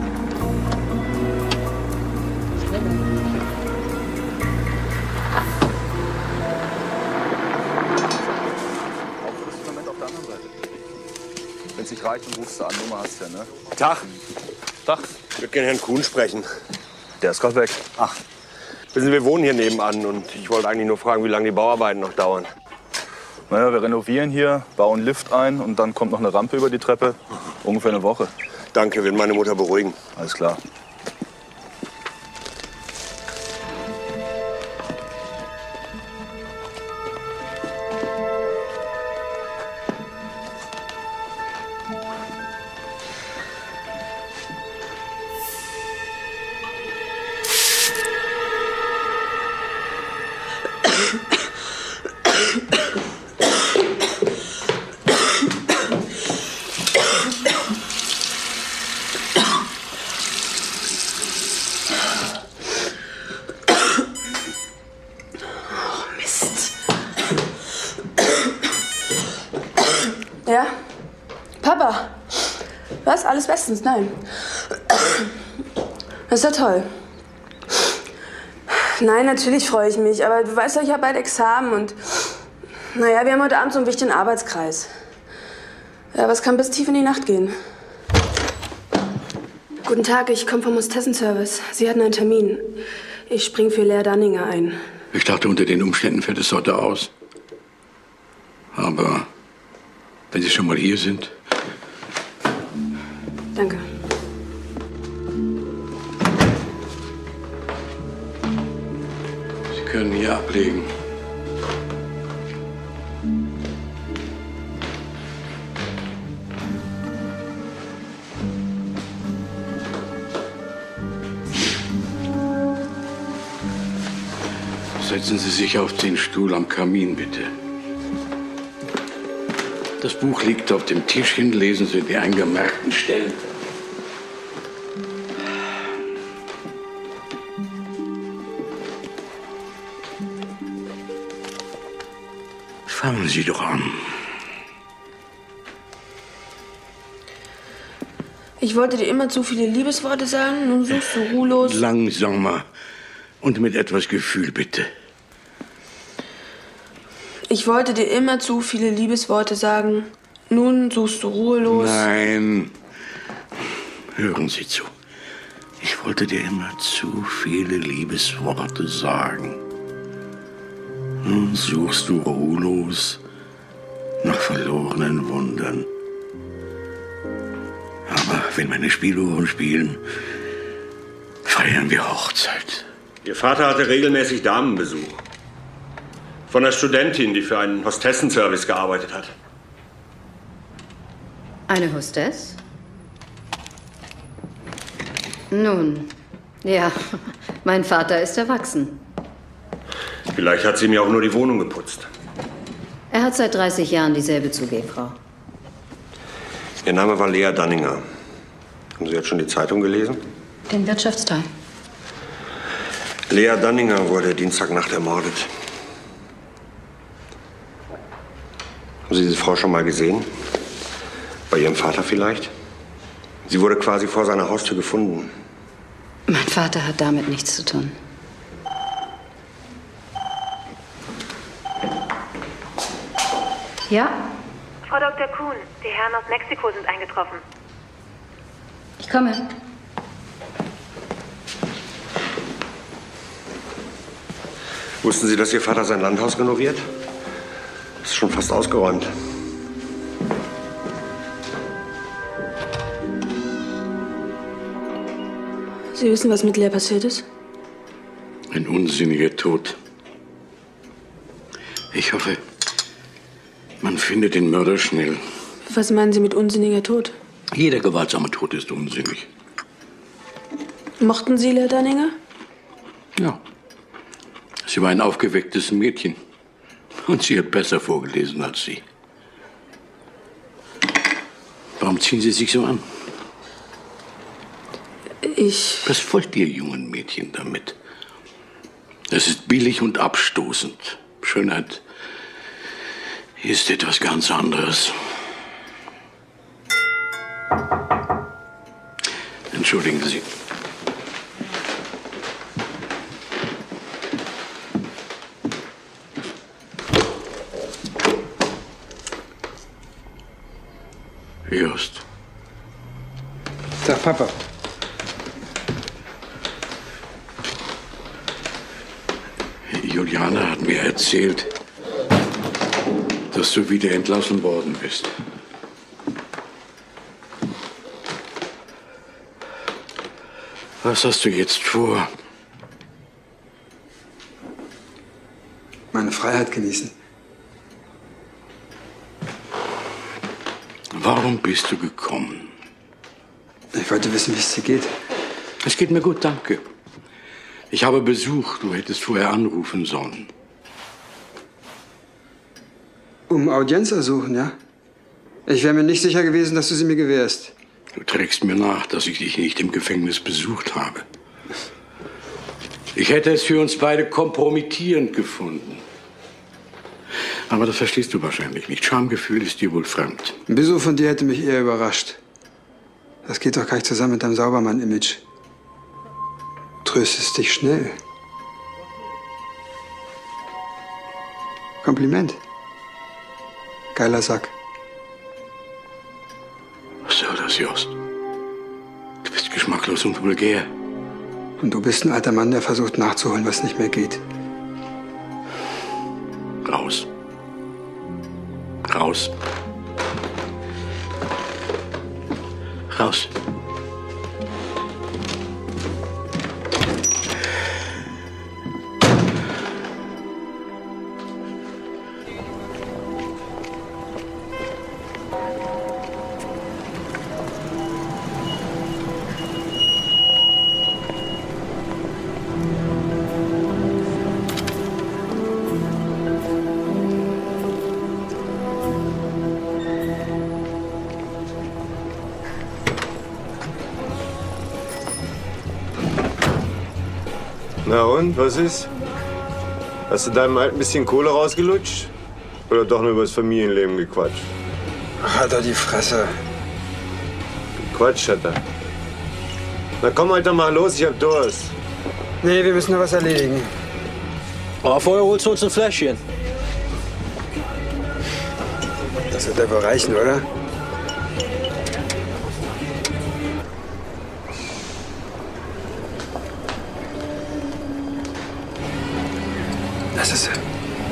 Wenn es nicht reicht, dann rufst du an. Nummer hast du ja, ne? Tag. Tag. Ich würde gerne Herrn Kuhn sprechen. Der ist gerade weg. Ach. Wissen Sie, wir wohnen hier nebenan und ich wollte eigentlich nur fragen, wie lange die Bauarbeiten noch dauern. Naja, wir renovieren hier, bauen Lift ein und dann kommt noch eine Rampe über die Treppe. Ungefähr eine Woche. Danke, will meine Mutter beruhigen. Alles klar. Ja? Papa? Was? Alles bestens? Nein. Das ist ja toll. Nein, natürlich freue ich mich. Aber du weißt doch, ich habe bald Examen und... Naja, wir haben heute Abend so einen wichtigen Arbeitskreis. Ja, aber es kann bis tief in die Nacht gehen. Guten Tag, ich komme vom Hostessenservice. Sie hatten einen Termin. Ich spring für Lea Danninger ein. Ich dachte, unter den Umständen fällt es heute aus. Aber wenn Sie schon mal hier sind... Danke. Sie können hier ablegen. Setzen Sie sich auf den Stuhl am Kamin, bitte. Das Buch liegt auf dem Tischchen. Lesen Sie die eingemerkten Stellen. Fangen Sie doch an. Ich wollte dir immer zu viele Liebesworte sagen, nun suchst du ruhelos... Langsamer und mit etwas Gefühl, bitte. Ich wollte dir immer zu viele Liebesworte sagen. Nun suchst du ruhelos... Nein. Hören Sie zu. Ich wollte dir immer zu viele Liebesworte sagen. Nun suchst du ruhelos nach verlorenen Wundern. Aber wenn meine Spieluhren spielen, feiern wir Hochzeit. Ihr Vater hatte regelmäßig Damenbesuch. Von einer Studentin, die für einen Hostessenservice gearbeitet hat. Eine Hostess? Nun, ja, mein Vater ist erwachsen. Vielleicht hat sie mir auch nur die Wohnung geputzt. Er hat seit dreißig Jahren dieselbe Zugehfrau. Ihr Name war Lea Danninger. Haben Sie jetzt schon die Zeitung gelesen? Den Wirtschaftsteil. Lea Danninger wurde Dienstagnacht ermordet. Haben Sie diese Frau schon mal gesehen? Bei Ihrem Vater vielleicht? Sie wurde quasi vor seiner Haustür gefunden. Mein Vater hat damit nichts zu tun. Ja? Frau Doktor Kuhn, die Herren aus Mexiko sind eingetroffen. Ich komme. Wussten Sie, dass Ihr Vater sein Landhaus renoviert? Ist schon fast ausgeräumt. Sie wissen, was mit Lea passiert ist? Ein unsinniger Tod. Ich hoffe, man findet den Mörder schnell. Was meinen Sie mit unsinniger Tod? Jeder gewaltsame Tod ist unsinnig. Mochten Sie Lea Danninger? Ja. Sie war ein aufgewecktes Mädchen. Und sie hat besser vorgelesen als Sie. Warum ziehen Sie sich so an? Ich... Was wollt ihr jungen Mädchen damit? Das ist billig und abstoßend. Schönheit ist etwas ganz anderes. Entschuldigen Sie. Just. Tag, Papa. Juliana hat mir erzählt, dass du wieder entlassen worden bist. Was hast du jetzt vor? Meine Freiheit genießen. Warum bist du gekommen? Ich wollte wissen, wie es dir geht. Es geht mir gut, danke. Ich habe Besuch. Du hättest vorher anrufen sollen. Um Audienz ersuchen, ja? Ich wäre mir nicht sicher gewesen, dass du sie mir gewährst. Du trägst mir nach, dass ich dich nicht im Gefängnis besucht habe. Ich hätte es für uns beide kompromittierend gefunden. Aber das verstehst du wahrscheinlich nicht. Schamgefühl ist dir wohl fremd. Ein Besuch von dir hätte mich eher überrascht. Das geht doch gar nicht zusammen mit deinem Saubermann-Image. Tröstest dich schnell. Kompliment. Geiler Sack. Was soll das, Jost? Du bist geschmacklos und vulgär. Und du bist ein alter Mann, der versucht nachzuholen, was nicht mehr geht. Raus. Raus. Raus. Na und, was ist? Hast du deinem Alten ein bisschen Kohle rausgelutscht? Oder doch nur über das Familienleben gequatscht? Halt doch die Fresse. Quatsch, hat er. Na komm halt doch mal los, ich hab Durst. Nee, wir müssen noch was erledigen. Aber vorher holst du uns ein Fläschchen. Das wird ja wohl reichen, oder? Das ist er.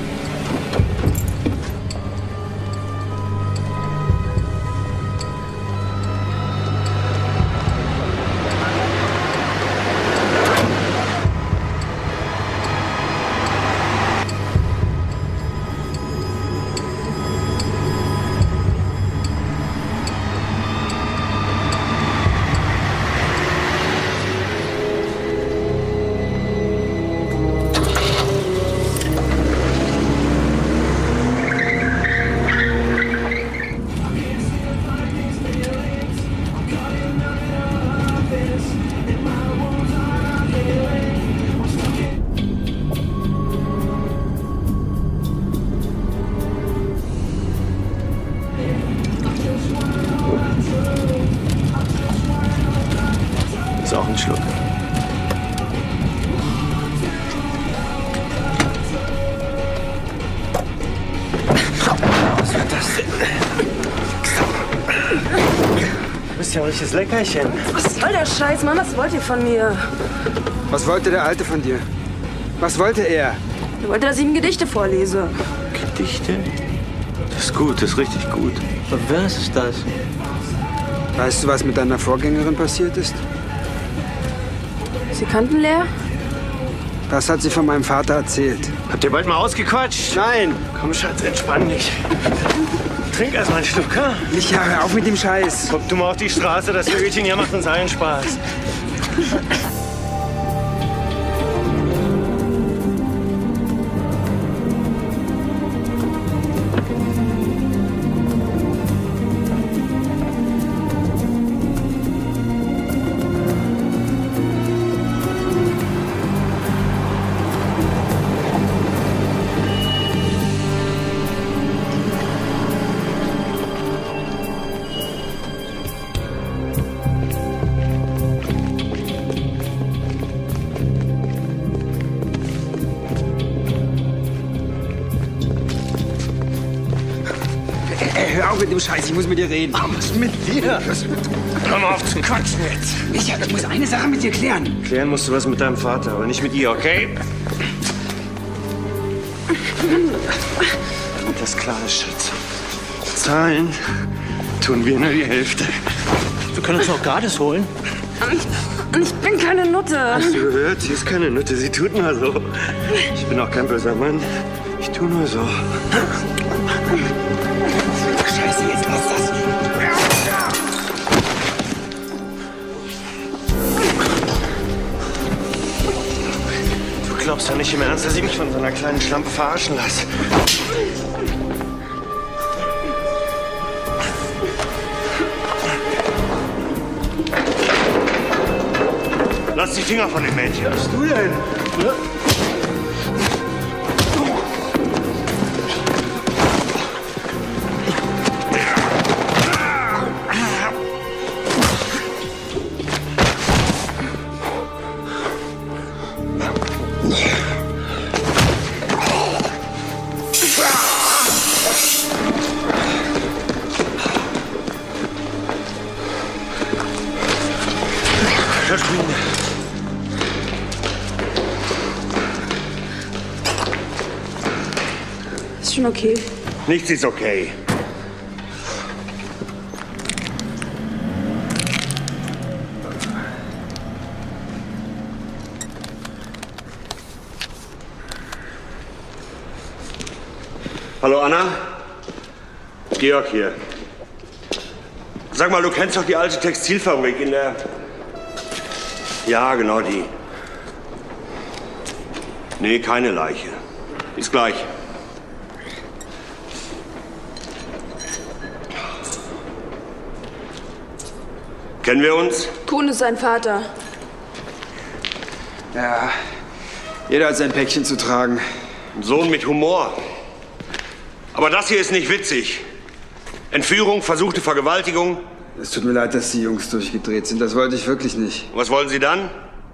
Ist auch ein Schluck. Was wird das denn? Du bist ja ein richtiges Leckerchen. Was soll der Scheiß, Mann? Was wollt ihr von mir? Was wollte der Alte von dir? Was wollte er? Er wollte, dass ich ihm Gedichte vorlese. Gedichte? Das ist gut, das ist richtig gut. Aber wer ist das? Weißt du, was mit deiner Vorgängerin passiert ist? Sie kannten Lea? Das hat sie von meinem Vater erzählt. Habt ihr bald mal ausgequatscht? Nein! Komm, Schatz, entspann dich. Trink erst mal einen Schluck, ha? Micha, hör auf mit dem Scheiß. Guck du mal auf die Straße, das Vögelchen hier macht uns allen Spaß. Hör auf mit dem Scheiß, ich muss mit dir reden. Was mit dir? Hör mal auf zu quatschen jetzt. Micha, ich muss eine Sache mit dir klären. Klären musst du was mit deinem Vater, aber nicht mit ihr, okay? Damit das klar ist, Schatz. Zahlen tun wir nur die Hälfte. Wir können uns noch gratis holen. Ich bin keine Nutte. Hast du gehört? Sie ist keine Nutte. Sie tut nur so. Ich bin auch kein böser Mann. Ich tu nur so. Scheiße, jetzt lass das. Du glaubst doch nicht im Ernst, dass ich mich von so einer kleinen Schlampe verarschen lasse. Lass die Finger von dem Mädchen. Was bist du denn? Ne? Ist schon okay. Nichts ist okay. Hallo Anna? Georg hier. Sag mal, du kennst doch die alte Textilfabrik in der... Ja, genau die. Nee, keine Leiche. Ist gleich. Kennen wir uns? Kuhn ist sein Vater. Ja, jeder hat sein Päckchen zu tragen. Ein Sohn mit Humor. Aber das hier ist nicht witzig. Entführung, versuchte Vergewaltigung. Es tut mir leid, dass die Jungs durchgedreht sind. Das wollte ich wirklich nicht. Was wollen Sie dann?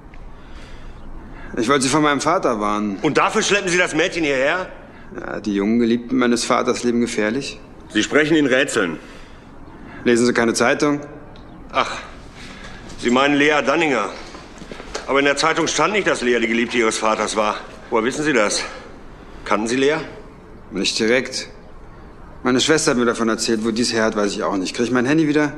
Ich wollte Sie von meinem Vater warnen. Und dafür schleppen Sie das Mädchen hierher? Ja, die jungen Geliebten meines Vaters leben gefährlich. Sie sprechen in Rätseln. Lesen Sie keine Zeitung? Ach, Sie meinen Lea Danninger. Aber in der Zeitung stand nicht, dass Lea die Geliebte Ihres Vaters war. Woher wissen Sie das? Kannten Sie Lea? Nicht direkt. Meine Schwester hat mir davon erzählt. Wo dies her hat, weiß ich auch nicht. Krieg ich mein Handy wieder?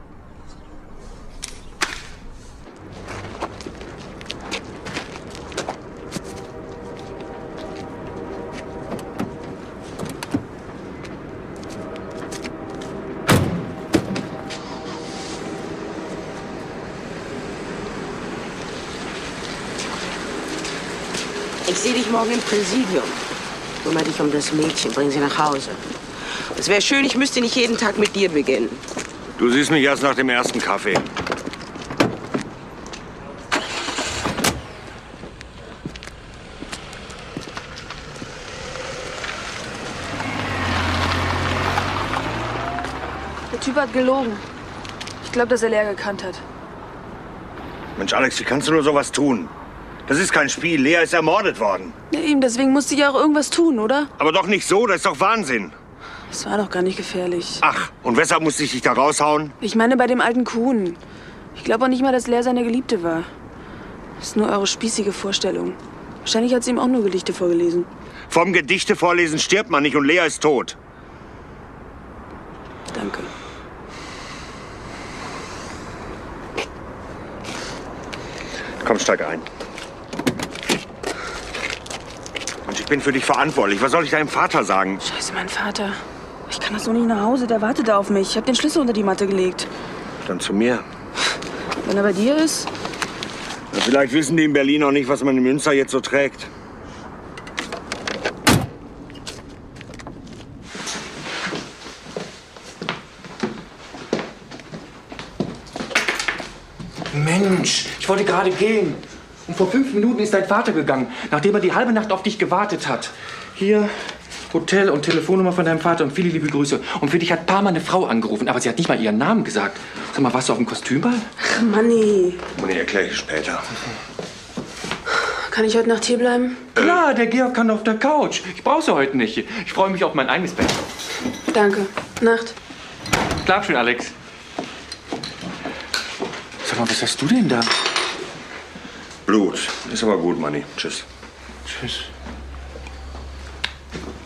Ich sehe dich morgen im Präsidium. Kümmere dich um das Mädchen, bring sie nach Hause. Es wäre schön, ich müsste nicht jeden Tag mit dir beginnen. Du siehst mich erst nach dem ersten Kaffee. Der Typ hat gelogen. Ich glaube, dass er Lea gekannt hat. Mensch, Alex, wie kannst du nur sowas tun? Das ist kein Spiel. Lea ist ermordet worden. Ja, eben, deswegen musste ich ja auch irgendwas tun, oder? Aber doch nicht so, das ist doch Wahnsinn. Das war doch gar nicht gefährlich. Ach, und weshalb musste ich dich da raushauen? Ich meine bei dem alten Kuhn. Ich glaube auch nicht mal, dass Lea seine Geliebte war. Das ist nur eure spießige Vorstellung. Wahrscheinlich hat sie ihm auch nur Gedichte vorgelesen. Vom Gedichte vorlesen stirbt man nicht und Lea ist tot. Danke. Komm, steig ein. Und ich bin für dich verantwortlich. Was soll ich deinem Vater sagen? Scheiße, mein Vater. Ich kann das so nicht nach Hause. Der wartet auf mich. Ich habe den Schlüssel unter die Matte gelegt. Dann zu mir. Wenn er bei dir ist? Ja, vielleicht wissen die in Berlin auch nicht, was man in Münster jetzt so trägt. Mensch, ich wollte gerade gehen. Und vor fünf Minuten ist dein Vater gegangen, nachdem er die halbe Nacht auf dich gewartet hat. Hier, Hotel und Telefonnummer von deinem Vater und viele liebe Grüße. Und für dich hat ein paar Mal eine Frau angerufen, aber sie hat nicht mal ihren Namen gesagt. Sag mal, warst du auf dem Kostümball? Ach, Manni. Manni, erkläre ich später. Kann ich heute Nacht hier bleiben? Klar, der Georg kann auf der Couch. Ich brauche sie heute nicht. Ich freue mich auf mein eigenes Bett. Danke. Nacht. Schlaf schön, Alex. Sag mal, was hast du denn da? Blut. Ist aber gut, Manni. Tschüss. Tschüss.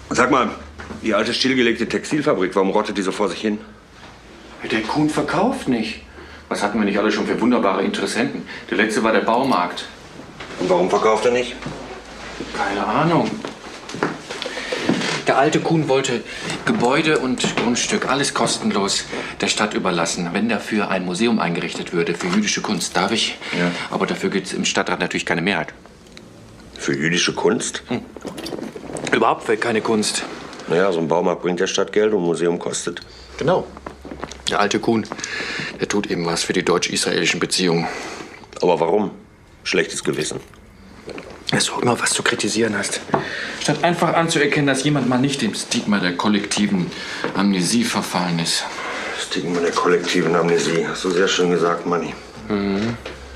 Sag mal, die alte stillgelegte Textilfabrik, warum rottet die so vor sich hin? Der Kuhn verkauft nicht. Was hatten wir nicht alle schon für wunderbare Interessenten? Der letzte war der Baumarkt. Und warum verkauft er nicht? Keine Ahnung. Der alte Kuhn wollte Gebäude und Grundstück, alles kostenlos der Stadt überlassen, wenn dafür ein Museum eingerichtet würde für jüdische Kunst. Darf ich? Ja. Aber dafür gibt es im Stadtrat natürlich keine Mehrheit. Für jüdische Kunst? Hm. Überhaupt für keine Kunst. Naja, so ein Baumarkt bringt der Stadt Geld und ein Museum kostet. Genau. Der alte Kuhn, der tut eben was für die deutsch-israelischen Beziehungen. Aber warum? Schlechtes Gewissen. Dass du immer was zu kritisieren hast. Statt einfach anzuerkennen, dass jemand mal nicht dem Stigma der kollektiven Amnesie verfallen ist. Stigma der kollektiven Amnesie. Hast du sehr schön gesagt, Manni. Mhm.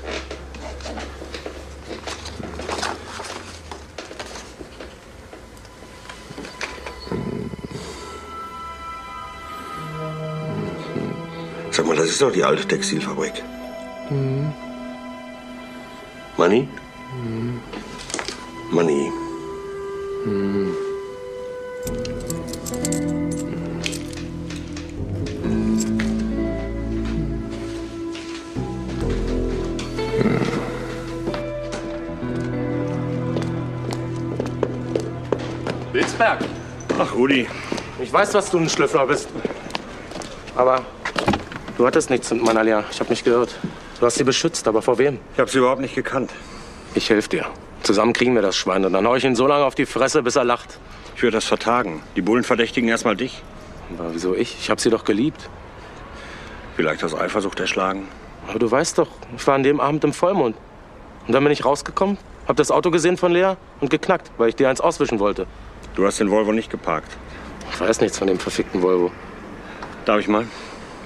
Sag mal, das ist doch die alte Textilfabrik. Mhm. Manni? Mhm. Manni. Mhm. Wilsberg. Ach, Rudi. Ich weiß, dass du ein Schlüffler bist. Aber du hattest nichts mit meiner Lea. Ich habe mich geirrt. Du hast sie beschützt, aber vor wem? Ich habe sie überhaupt nicht gekannt. Ich helfe dir. Zusammen kriegen wir das Schwein und dann hau ich ihn so lange auf die Fresse, bis er lacht. Ich würde das vertagen. Die Bullen verdächtigen erstmal dich. Aber wieso ich? Ich habe sie doch geliebt. Vielleicht aus Eifersucht erschlagen. Aber du weißt doch, ich war an dem Abend im Vollmond. Und dann bin ich rausgekommen, hab das Auto gesehen von Lea und geknackt, weil ich dir eins auswischen wollte. Du hast den Volvo nicht geparkt. Ich weiß nichts von dem verfickten Volvo. Darf ich mal?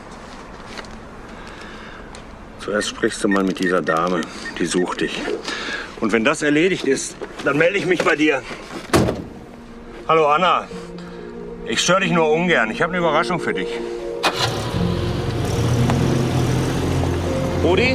Zuerst sprichst du mal mit dieser Dame. Die sucht dich. Und wenn das erledigt ist, dann melde ich mich bei dir. Hallo Anna. Ich störe dich nur ungern. Ich habe eine Überraschung für dich. Rudi?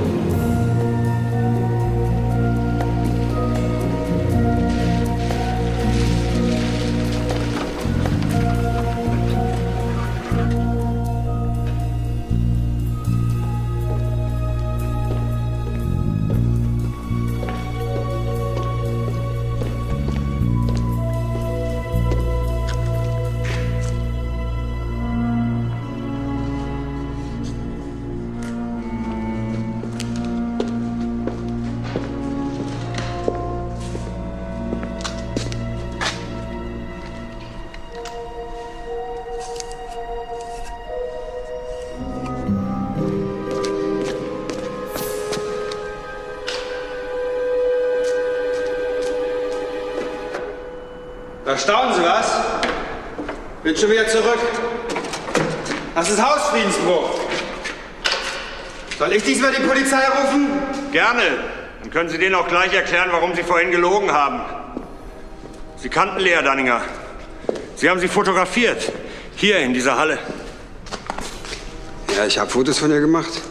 Erstaunen Sie was? Bin schon wieder zurück. Das ist Hausfriedensbruch. Soll ich diesmal die Polizei rufen? Gerne. Dann können Sie denen auch gleich erklären, warum Sie vorhin gelogen haben. Sie kannten Lea Danninger. Sie haben sie fotografiert. Hier in dieser Halle. Ja, ich habe Fotos von ihr gemacht.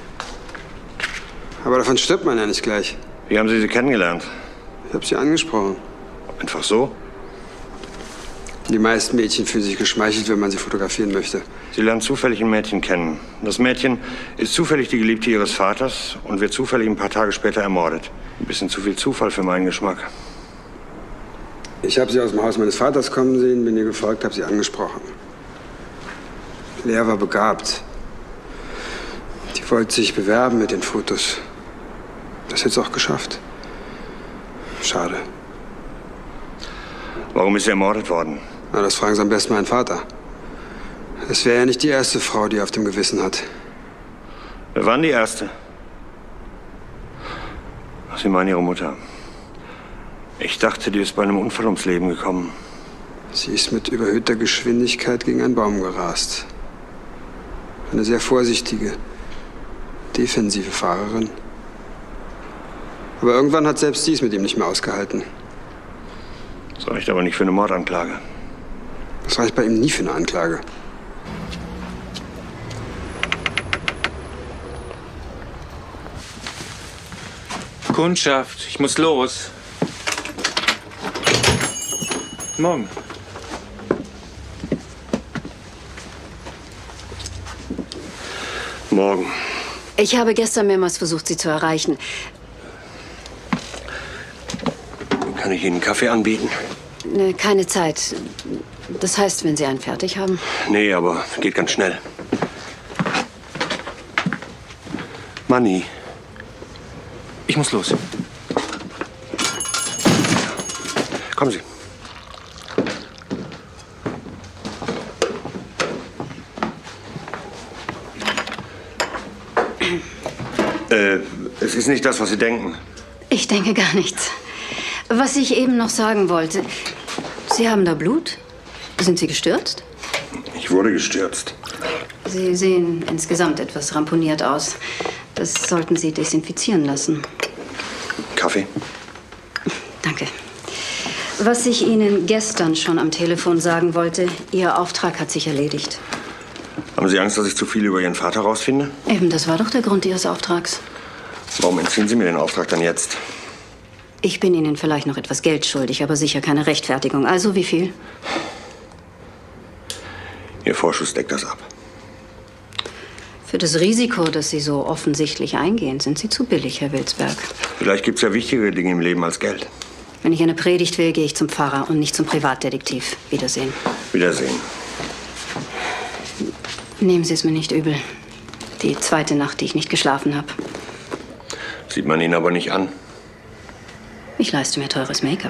Aber davon stirbt man ja nicht gleich. Wie haben Sie sie kennengelernt? Ich habe sie angesprochen. Einfach so? Die meisten Mädchen fühlen sich geschmeichelt, wenn man sie fotografieren möchte. Sie lernen zufällig ein Mädchen kennen. Das Mädchen ist zufällig die Geliebte Ihres Vaters und wird zufällig ein paar Tage später ermordet. Ein bisschen zu viel Zufall für meinen Geschmack. Ich habe sie aus dem Haus meines Vaters kommen sehen, bin ihr gefolgt, habe sie angesprochen. Lea war begabt. Die wollte sich bewerben mit den Fotos. Das hat sie auch geschafft. Schade. Warum ist sie ermordet worden? Na, das fragen Sie am besten meinen Vater. Es wäre ja nicht die erste Frau, die er auf dem Gewissen hat. Wer war denn die erste? Ach, Sie meinen Ihre Mutter. Ich dachte, die ist bei einem Unfall ums Leben gekommen. Sie ist mit überhöhter Geschwindigkeit gegen einen Baum gerast. Eine sehr vorsichtige, defensive Fahrerin. Aber irgendwann hat selbst sie es mit ihm nicht mehr ausgehalten. Das reicht aber nicht für eine Mordanklage. Das reicht bei ihm nie für eine Anklage. Kundschaft, ich muss los. Morgen. Morgen. Ich habe gestern mehrmals versucht, Sie zu erreichen. Kann ich Ihnen einen Kaffee anbieten? Ne, keine Zeit. Das heißt, wenn Sie einen fertig haben. Nee, aber geht ganz schnell. Manni. Ich muss los. Kommen Sie. Äh, es ist nicht das, was Sie denken. Ich denke gar nichts. Was ich eben noch sagen wollte. Sie haben da Blut? Sind Sie gestürzt? Ich wurde gestürzt. Sie sehen insgesamt etwas ramponiert aus. Das sollten Sie desinfizieren lassen. Kaffee? Danke. Was ich Ihnen gestern schon am Telefon sagen wollte, Ihr Auftrag hat sich erledigt. Haben Sie Angst, dass ich zu viel über Ihren Vater rausfinde? Eben, das war doch der Grund Ihres Auftrags. Warum entziehen Sie mir den Auftrag dann jetzt? Ich bin Ihnen vielleicht noch etwas Geld schuldig, aber sicher keine Rechtfertigung. Also wie viel? Ihr Vorschuss deckt das ab. Für das Risiko, das Sie so offensichtlich eingehen, sind Sie zu billig, Herr Wilsberg. Vielleicht gibt es ja wichtigere Dinge im Leben als Geld. Wenn ich eine Predigt will, gehe ich zum Pfarrer und nicht zum Privatdetektiv. Wiedersehen. Wiedersehen. Nehmen Sie es mir nicht übel. Die zweite Nacht, die ich nicht geschlafen habe. Sieht man Ihnen aber nicht an. Ich leiste mir teures Make-up.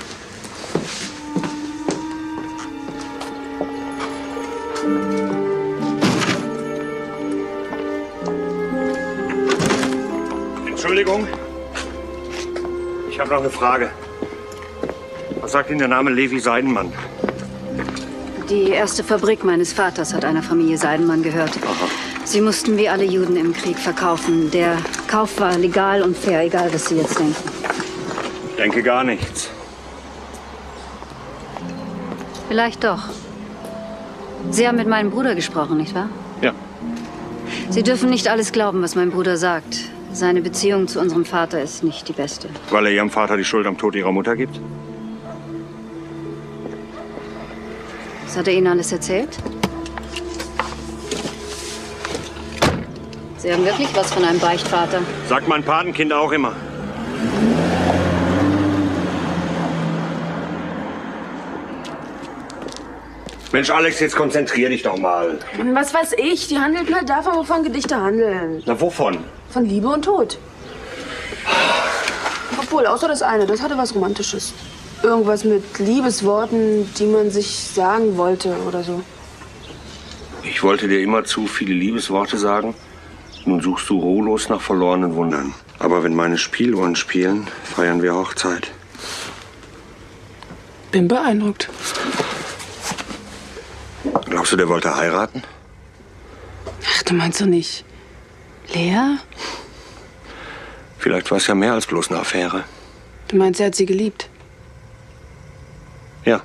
Entschuldigung. Ich habe noch eine Frage. Was sagt Ihnen der Name Levi Seidenmann? Die erste Fabrik meines Vaters hat einer Familie Seidenmann gehört. Aha. Sie mussten wie alle Juden im Krieg verkaufen. Der Kauf war legal und fair, egal was Sie jetzt denken. Ich denke gar nichts. Vielleicht doch. Sie haben mit meinem Bruder gesprochen, nicht wahr? Ja. Sie dürfen nicht alles glauben, was mein Bruder sagt. Seine Beziehung zu unserem Vater ist nicht die beste. Weil er Ihrem Vater die Schuld am Tod Ihrer Mutter gibt? Was hat er Ihnen alles erzählt? Sie haben wirklich was von einem Beichtvater. Sagt mein Patenkind auch immer. Mensch, Alex, jetzt konzentrier dich doch mal. Was weiß ich? Die handeln halt davon, wovon Gedichte handeln. Na, wovon? Von Liebe und Tod. Obwohl, außer das eine, das hatte was Romantisches. Irgendwas mit Liebesworten, die man sich sagen wollte oder so. Ich wollte dir immer zu viele Liebesworte sagen. Nun suchst du ruhelos nach verlorenen Wundern. Aber wenn meine Spieluhren spielen, feiern wir Hochzeit. Bin beeindruckt. Glaubst du, der wollte heiraten? Ach, du meinst doch nicht. Lea? Vielleicht war es ja mehr als bloß eine Affäre. Du meinst, er hat sie geliebt? Ja.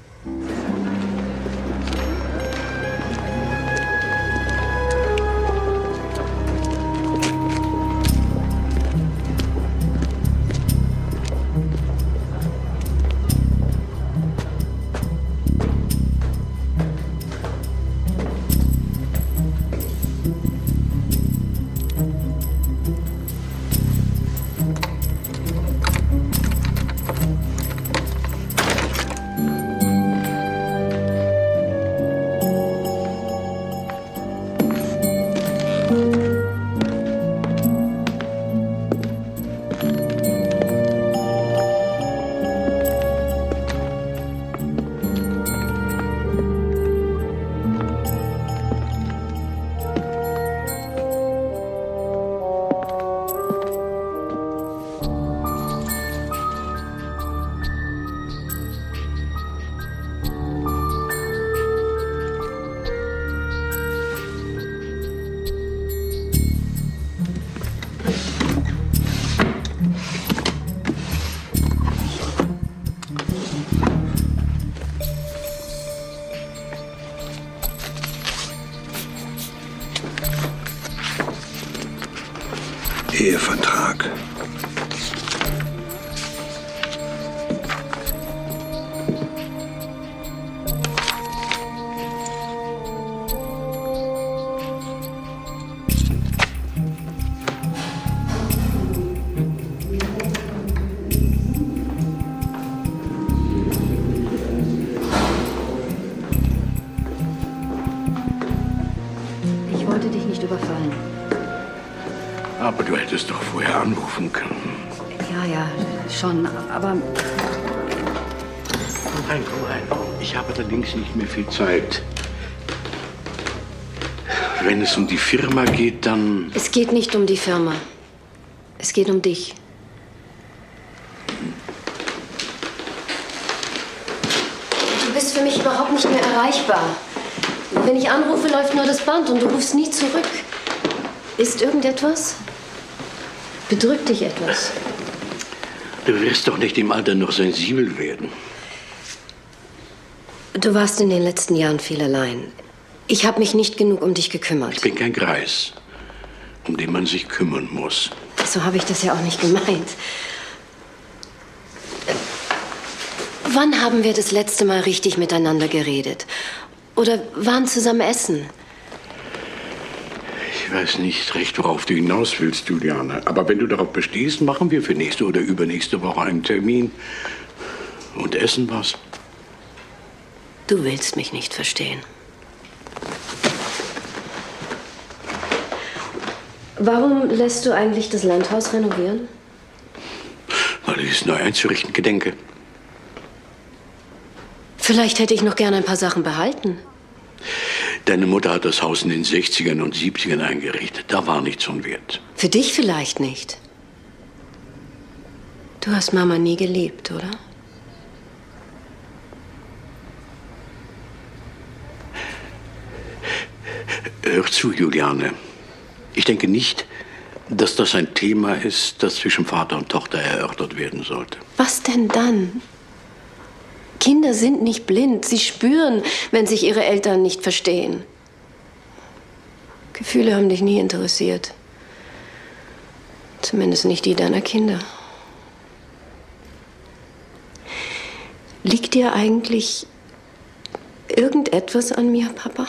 Ehevertrag. überfallen. Aber du hättest doch vorher anrufen können. Ja, ja, schon, aber... Komm rein, komm rein. Ich habe allerdings nicht mehr viel Zeit. Wenn es um die Firma geht, dann... Es geht nicht um die Firma. Es geht um dich. Du bist für mich überhaupt nicht mehr erreichbar. Wenn ich anrufe, läuft nur das Band und du rufst nie zurück. Ist irgendetwas? Bedrückt dich etwas? Du wirst doch nicht im Alter noch sensibel werden. Du warst in den letzten Jahren viel allein. Ich habe mich nicht genug um dich gekümmert. Ich bin kein Greis, um den man sich kümmern muss. So habe ich das ja auch nicht gemeint. Wann haben wir das letzte Mal richtig miteinander geredet? Oder waren zusammen essen? Ich weiß nicht recht, worauf du hinaus willst, Juliane. Aber wenn du darauf bestehst, machen wir für nächste oder übernächste Woche einen Termin. Und essen was. Du willst mich nicht verstehen. Warum lässt du eigentlich das Landhaus renovieren? Weil ich es neu einzurichten gedenke. Vielleicht hätte ich noch gerne ein paar Sachen behalten. Deine Mutter hat das Haus in den sechzigern und siebzigern eingerichtet. Da war nichts von Wert. Für dich vielleicht nicht. Du hast Mama nie geliebt, oder? Hör zu, Juliane. Ich denke nicht, dass das ein Thema ist, das zwischen Vater und Tochter erörtert werden sollte. Was denn dann? Kinder sind nicht blind. Sie spüren, wenn sich ihre Eltern nicht verstehen. Gefühle haben dich nie interessiert. Zumindest nicht die deiner Kinder. Liegt dir eigentlich irgendetwas an mir, Papa?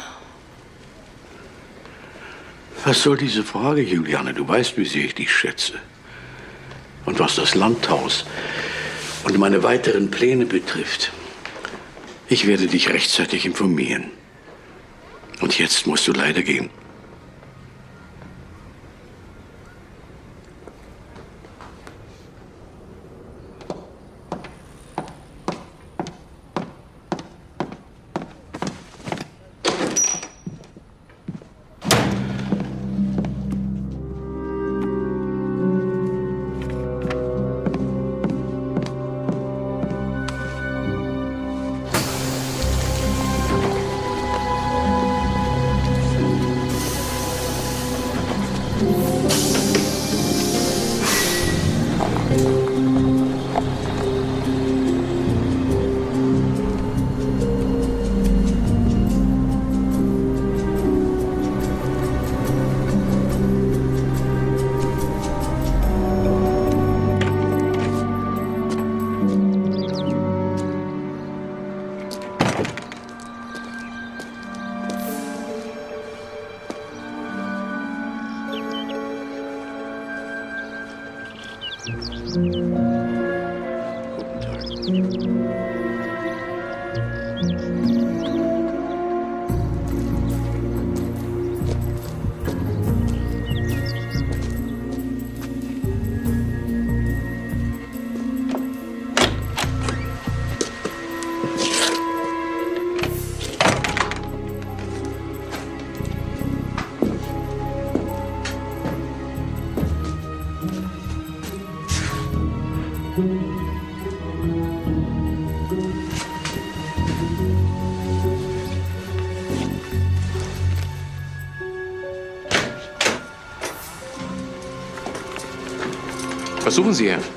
Was soll diese Frage, Juliane? Du weißt, wie sehr ich dich schätze. Und was das Landhaus und meine weiteren Pläne betrifft, ich werde dich rechtzeitig informieren. Und jetzt musst du leider gehen. Was suchen Sie hier?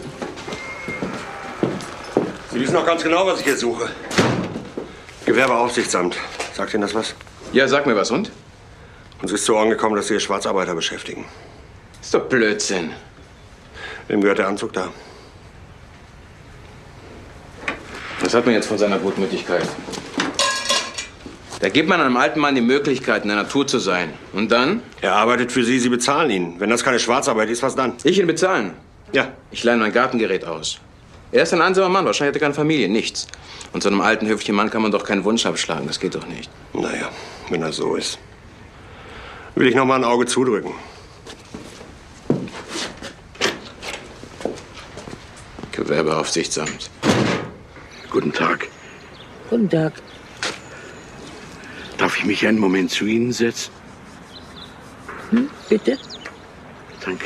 Sie wissen auch ganz genau, was ich hier suche. Gewerbeaufsichtsamt. Sagt Ihnen das was? Ja, sag mir was, und? Uns ist so angekommen, dass Sie hier Schwarzarbeiter beschäftigen. Ist doch Blödsinn. Wem gehört der Anzug da? Was hat man jetzt von seiner Gutmütigkeit? Da gibt man einem alten Mann die Möglichkeit, in der Natur zu sein. Und dann? Er arbeitet für Sie, Sie bezahlen ihn. Wenn das keine Schwarzarbeit ist, was dann? Ich ihn bezahlen? Ja. Ich leihe mein Gartengerät aus. Er ist ein einsamer Mann, wahrscheinlich hat er keine Familie, nichts. Und so einem alten, höflichen Mann kann man doch keinen Wunsch abschlagen, das geht doch nicht. Naja, wenn das so ist. Will ich noch mal ein Auge zudrücken. Gewerbeaufsichtsamt. Guten Tag. Guten Tag. Darf ich mich einen Moment zu Ihnen setzen? Hm, bitte? Danke.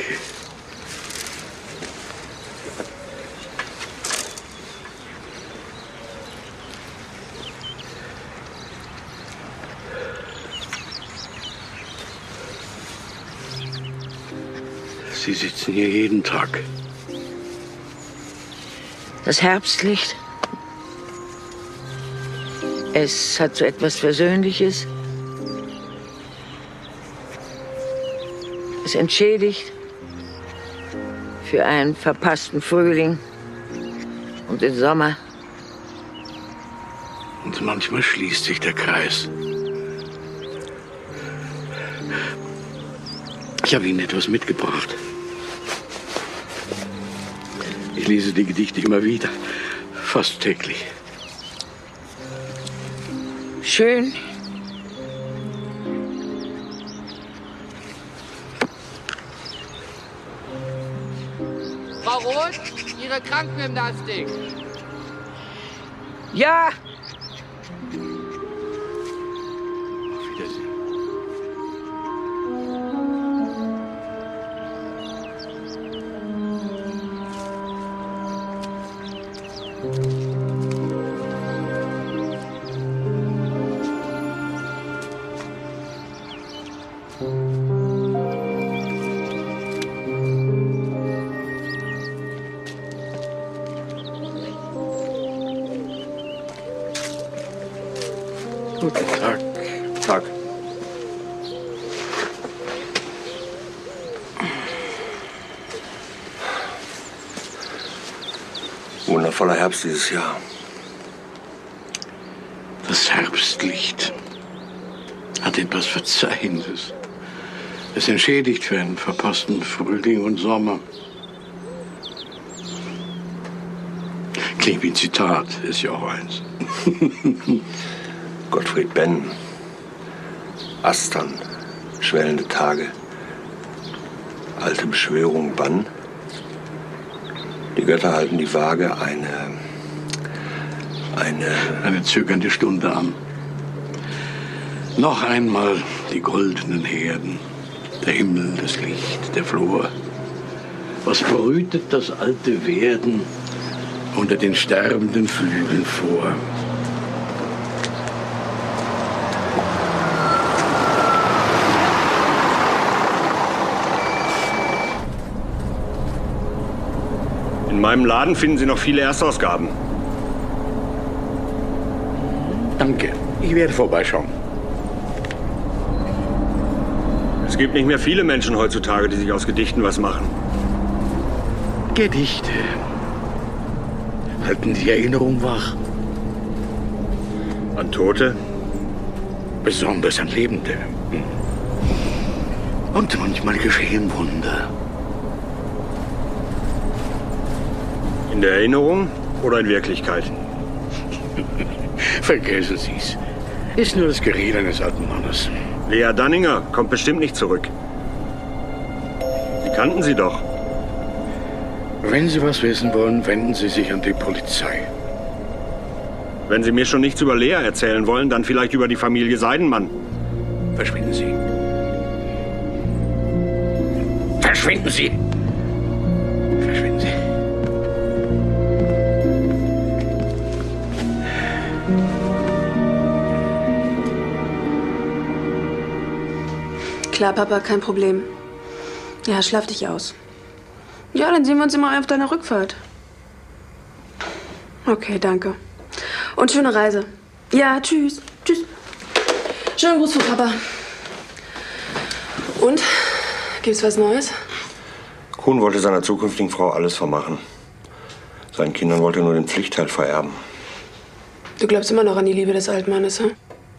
Sie sitzen hier jeden Tag. Das Herbstlicht. Es hat so etwas Versöhnliches. Es entschädigt für einen verpassten Frühling und den Sommer. Und manchmal schließt sich der Kreis. Ich habe Ihnen etwas mitgebracht. Ich lese die Gedichte immer wieder, fast täglich. Schön. Frau Roth, Ihre Krankengymnastik. Ja. Guten Tag. Tag. Wundervoller Herbst dieses Jahr. Das Herbstlicht hat etwas Verzeihendes. Es entschädigt für einen verpassten Frühling und Sommer. Klingt wie ein Zitat, ist ja auch eins. Gottfried Benn. Astern. Schwellende Tage. Alte Beschwörung Bann. Die Götter halten die Waage eine... eine... Eine zögernde Stunde an. Noch einmal die goldenen Herden. Der Himmel, das Licht, der Flor. Was brütet das alte Werden unter den sterbenden Flügeln vor? In meinem Laden finden Sie noch viele Erstausgaben. Danke. Ich werde vorbeischauen. Es gibt nicht mehr viele Menschen heutzutage, die sich aus Gedichten was machen. Gedichte halten die Erinnerung wach. An Tote? Besonders an Lebende. Und manchmal geschehen Wunder. In der Erinnerung oder in Wirklichkeit? Vergessen Sie's. Ist nur das Gerede eines alten Mannes. Lea Danninger kommt bestimmt nicht zurück. Sie kannten sie doch. Wenn Sie was wissen wollen, wenden Sie sich an die Polizei. Wenn Sie mir schon nichts über Lea erzählen wollen, dann vielleicht über die Familie Seidenmann. Verschwinden Sie. Verschwinden Sie! Verschwinden Sie. Klar, Papa, kein Problem. Ja, schlaf dich aus. Ja, dann sehen wir uns immer auf deiner Rückfahrt. Okay, danke. Und schöne Reise. Ja, tschüss. Tschüss. Schönen Gruß von Papa. Und? Gibt's was Neues? Kuhn wollte seiner zukünftigen Frau alles vermachen. Seinen Kindern wollte er nur den Pflichtteil vererben. Du glaubst immer noch an die Liebe des alten Mannes, hm?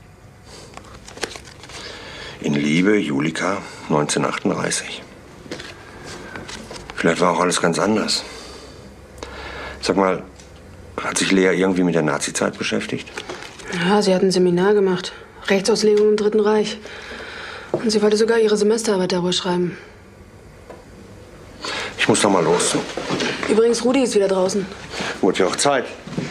In Liebe, Julika, neunzehnhundertachtunddreißig. Vielleicht war auch alles ganz anders. Sag mal, hat sich Lea irgendwie mit der Nazizeit beschäftigt? Ja, sie hat ein Seminar gemacht. Rechtsauslegung im Dritten Reich. Und sie wollte sogar ihre Semesterarbeit darüber schreiben. Ich muss noch mal los. Übrigens, Rudi ist wieder draußen. Wurde ja auch Zeit.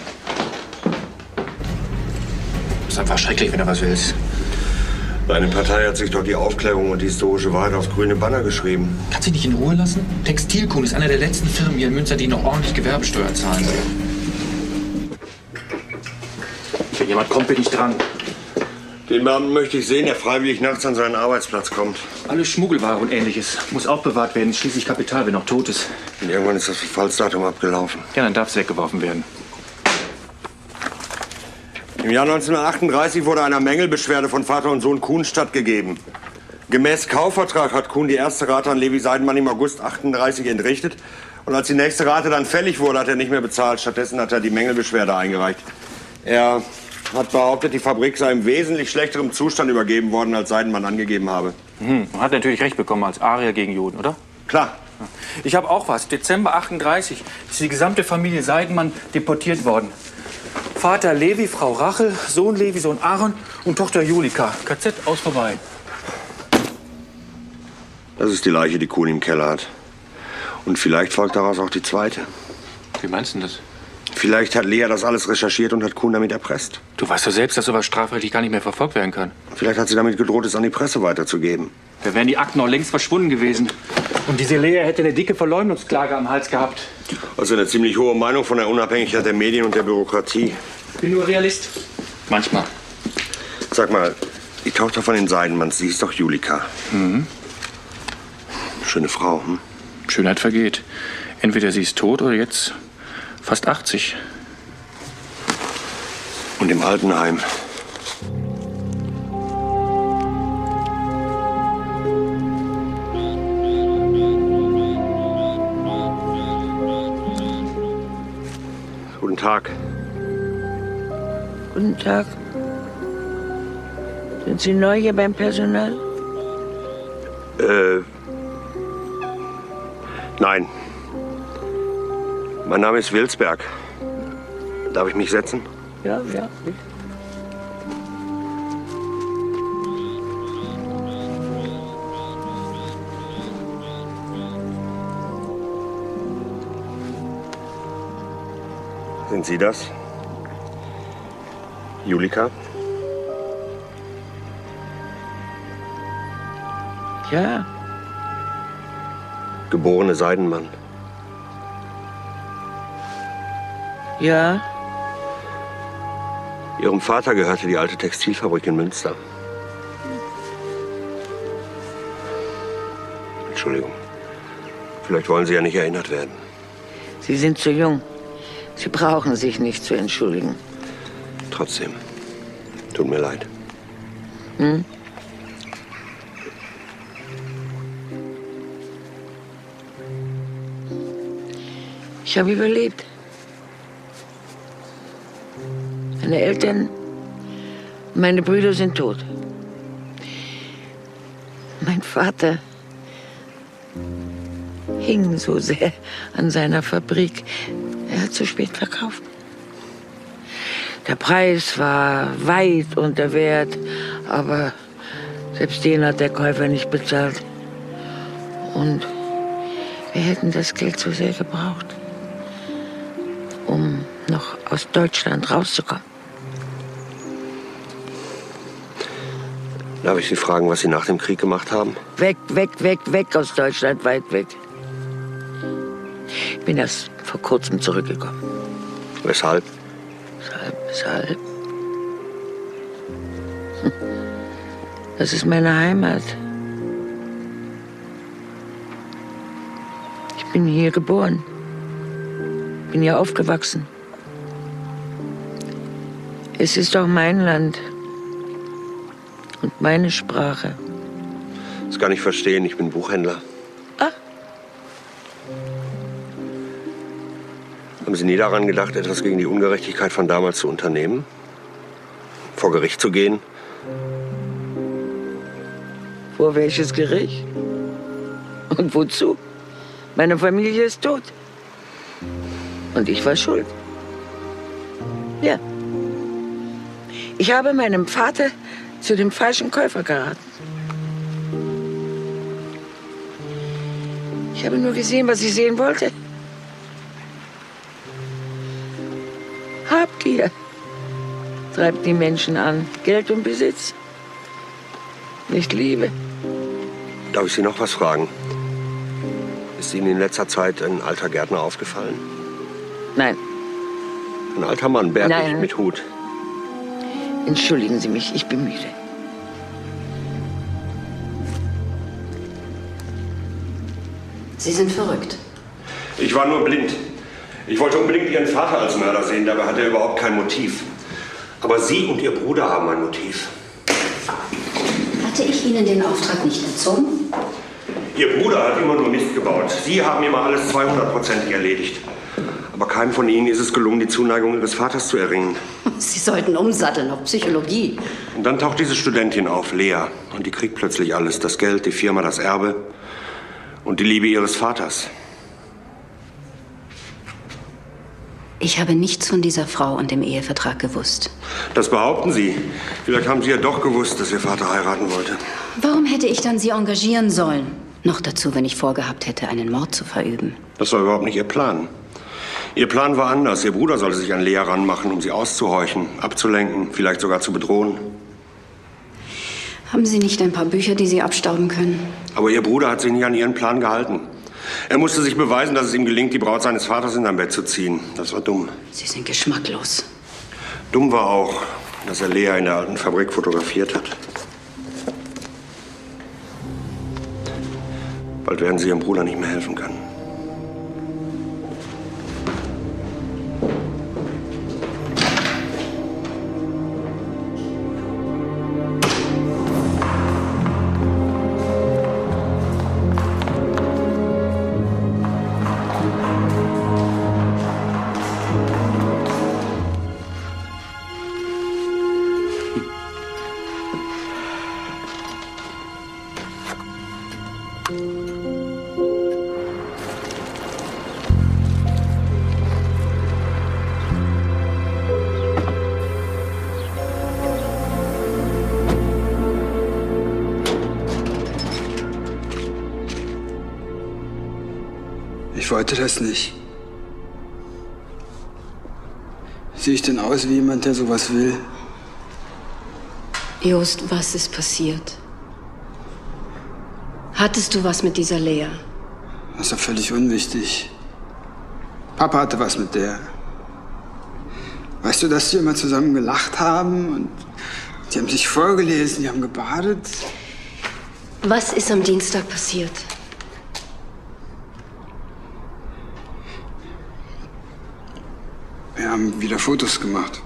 Ist einfach schrecklich, wenn du was willst. Deine Partei hat sich doch die Aufklärung und die historische Wahrheit aufs grüne Banner geschrieben. Kannst du dich nicht in Ruhe lassen? Textilkuhn ist einer der letzten Firmen hier in Münster, die noch ordentlich Gewerbesteuer zahlen. Wenn jemand kommt, bin ich dran. Den Beamten möchte ich sehen, der freiwillig nachts an seinen Arbeitsplatz kommt. Alles Schmuggelware und Ähnliches muss aufbewahrt werden, schließlich Kapital, wenn noch tot ist. Und irgendwann ist das Verfallsdatum abgelaufen. Ja, dann darf es weggeworfen werden. Im Jahr neunzehnhundertachtunddreißig wurde einer Mängelbeschwerde von Vater und Sohn Kuhn stattgegeben. Gemäß Kaufvertrag hat Kuhn die erste Rate an Levi Seidenmann im August achtunddreißig entrichtet. Und als die nächste Rate dann fällig wurde, hat er nicht mehr bezahlt. Stattdessen hat er die Mängelbeschwerde eingereicht. Er hat behauptet, die Fabrik sei im wesentlich schlechterem Zustand übergeben worden, als Seidenmann angegeben habe. Hm, man hat natürlich recht bekommen als Arier gegen Juden, oder? Klar. Ich habe auch was. Dezember achtunddreißig ist die gesamte Familie Seidenmann deportiert worden. Vater Levi, Frau Rachel, Sohn Levi, Sohn Aaron und Tochter Julika. K Z aus vorbei. Das ist die Leiche, die Kuhn im Keller hat. Und vielleicht folgt daraus auch die zweite. Wie meinst du das? Vielleicht hat Lea das alles recherchiert und hat Kuhn damit erpresst. Du weißt doch selbst, dass sowas strafrechtlich gar nicht mehr verfolgt werden kann. Vielleicht hat sie damit gedroht, es an die Presse weiterzugeben. Da wären die Akten auch längst verschwunden gewesen. Und diese Lea hätte eine dicke Verleumdungsklage am Hals gehabt. Also eine ziemlich hohe Meinung von der Unabhängigkeit der Medien und der Bürokratie. Ich bin nur Realist. Manchmal. Sag mal, die Tochter von den Seidenmanns, die ist doch Julika. Mhm. Schöne Frau, hm? Schönheit vergeht. Entweder sie ist tot oder jetzt fast achtzig. Und im Altenheim. Guten Tag. Guten Tag. Sind Sie neu hier beim Personal? Äh. Nein. Mein Name ist Wilsberg. Darf ich mich setzen? Ja, ja. Sind Sie das? Julika? Ja. Geborene Seidenmann. Ja. Ihrem Vater gehörte die alte Textilfabrik in Münster. Entschuldigung. Vielleicht wollen Sie ja nicht erinnert werden. Sie sind zu jung. Sie brauchen sich nicht zu entschuldigen. Trotzdem. Tut mir leid. Hm? Ich habe überlebt. Meine Eltern, meine Brüder sind tot. Mein Vater hing so sehr an seiner Fabrik. Er hat zu spät verkauft. Der Preis war weit unter Wert, aber selbst den hat der Käufer nicht bezahlt. Und wir hätten das Geld so sehr gebraucht, um noch aus Deutschland rauszukommen. Darf ich Sie fragen, was Sie nach dem Krieg gemacht haben? Weg, weg, weg, weg aus Deutschland, weit weg. Ich bin erst vor kurzem zurückgekommen. Weshalb? Weshalb, weshalb? Hm. Das ist meine Heimat. Ich bin hier geboren. Bin hier aufgewachsen. Es ist auch mein Land. Und meine Sprache. Das kann ich verstehen. Ich bin Buchhändler. Ah. Haben Sie nie daran gedacht, etwas gegen die Ungerechtigkeit von damals zu unternehmen? Vor Gericht zu gehen? Vor welches Gericht? Und wozu? Meine Familie ist tot. Und ich war schuld. Ja. Ich habe meinem Vater zu dem falschen Käufer geraten. Ich habe nur gesehen, was ich sehen wollte. Habgier treibt die Menschen an. Geld und Besitz. Nicht Liebe. Darf ich Sie noch was fragen? Ist Ihnen in letzter Zeit ein alter Gärtner aufgefallen? Nein. Ein alter Mann, bärtig, Nein. mit Hut. Entschuldigen Sie mich, ich bin müde. Sie sind verrückt. Ich war nur blind. Ich wollte unbedingt Ihren Vater als Mörder sehen, dabei hat er überhaupt kein Motiv. Aber Sie und Ihr Bruder haben ein Motiv. Hatte ich Ihnen den Auftrag nicht entzogen? Ihr Bruder hat immer nur Mist gebaut. Sie haben immer alles zweihundertprozentig erledigt. Aber keinem von Ihnen ist es gelungen, die Zuneigung Ihres Vaters zu erringen. Sie sollten umsatteln auf Psychologie. Und dann taucht diese Studentin auf, Lea. Und die kriegt plötzlich alles. Das Geld, die Firma, das Erbe und die Liebe Ihres Vaters. Ich habe nichts von dieser Frau und dem Ehevertrag gewusst. Das behaupten Sie. Vielleicht haben Sie ja doch gewusst, dass Ihr Vater heiraten wollte. Warum hätte ich dann Sie engagieren sollen? Noch dazu, wenn ich vorgehabt hätte, einen Mord zu verüben. Das war überhaupt nicht Ihr Plan. Ihr Plan war anders. Ihr Bruder sollte sich an Lea ranmachen, um sie auszuhorchen, abzulenken, vielleicht sogar zu bedrohen. Haben Sie nicht ein paar Bücher, die Sie abstauben können? Aber Ihr Bruder hat sich nicht an Ihren Plan gehalten. Er musste sich beweisen, dass es ihm gelingt, die Braut seines Vaters in sein Bett zu ziehen. Das war dumm. Sie sind geschmacklos. Dumm war auch, dass er Lea in der alten Fabrik fotografiert hat. Bald werden Sie Ihrem Bruder nicht mehr helfen können. Ich wollte das nicht. Sehe ich denn aus wie jemand, der sowas will? Jost, was ist passiert? Hattest du was mit dieser Lea? Das ist doch völlig unwichtig. Papa hatte was mit der. Weißt du, dass die immer zusammen gelacht haben und die haben sich vorgelesen, die haben gebadet? Was ist am Dienstag passiert? Wir haben wieder Fotos gemacht.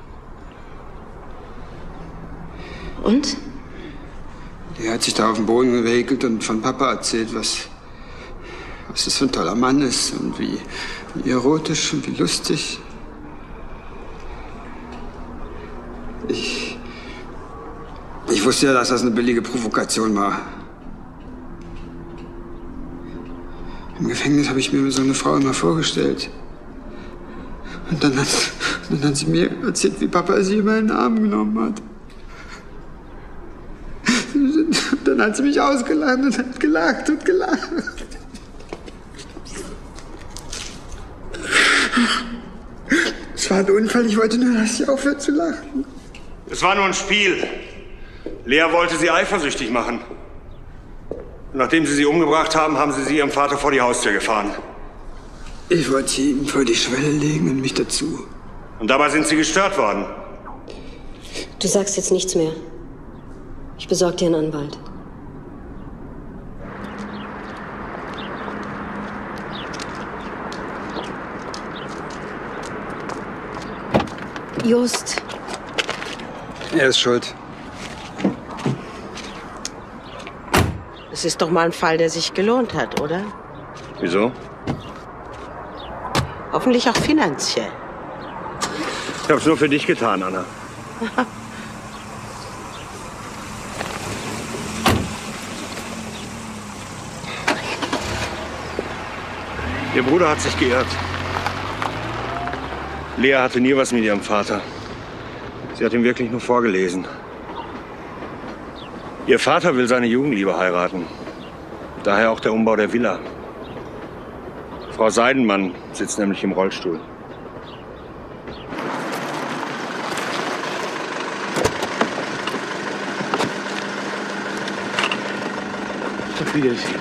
Und? Die hat sich da auf den Boden geregelt und von Papa erzählt, was, was das für ein toller Mann ist und wie, wie erotisch und wie lustig. Ich, ich wusste ja, dass das eine billige Provokation war. Im Gefängnis habe ich mir so eine Frau immer vorgestellt. Und dann hat, dann hat sie mir erzählt, wie Papa sie immer in den Arm genommen hat. Dann hat sie mich ausgelacht und hat gelacht und gelacht. Es war ein Unfall, ich wollte nur, dass sie aufhört zu lachen. Es war nur ein Spiel. Lea wollte sie eifersüchtig machen. Und nachdem sie sie umgebracht haben, haben sie sie ihrem Vater vor die Haustür gefahren. Ich wollte sie ihm vor die Schwelle legen und mich dazu. Und dabei sind sie gestört worden. Du sagst jetzt nichts mehr. Ich besorge dir einen Anwalt. Jost. Er ist schuld. Es ist doch mal ein Fall, der sich gelohnt hat, oder? Wieso? Hoffentlich auch finanziell. Ich hab's nur für dich getan, Anna. Ihr Bruder hat sich geirrt. Lea hatte nie was mit ihrem Vater. Sie hat ihm wirklich nur vorgelesen. Ihr Vater will seine Jugendliebe heiraten. Daher auch der Umbau der Villa. Frau Seidenmann sitzt nämlich im Rollstuhl. Auf Wiedersehen.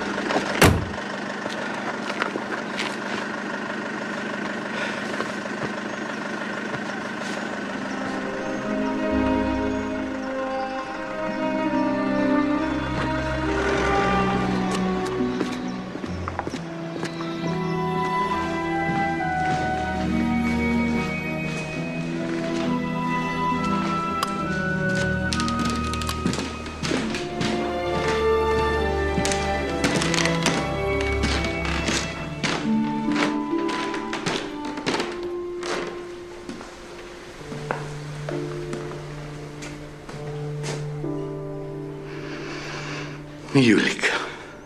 Julika.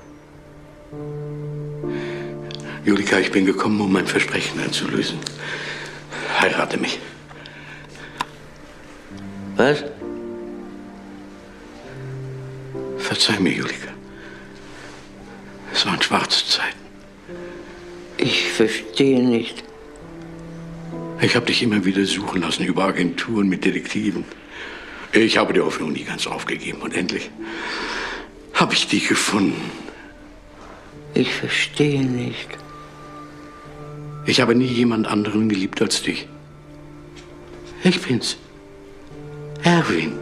Julika, ich bin gekommen, um mein Versprechen einzulösen. Heirate mich. Was? Verzeih mir, Julika. Es waren schwarze Zeiten. Ich verstehe nicht. Ich habe dich immer wieder suchen lassen über Agenturen mit Detektiven. Ich habe die Hoffnung nie ganz aufgegeben und endlich habe ich dich gefunden. Ich verstehe nicht. Ich habe nie jemand anderen geliebt als dich. Ich bin's. Erwin.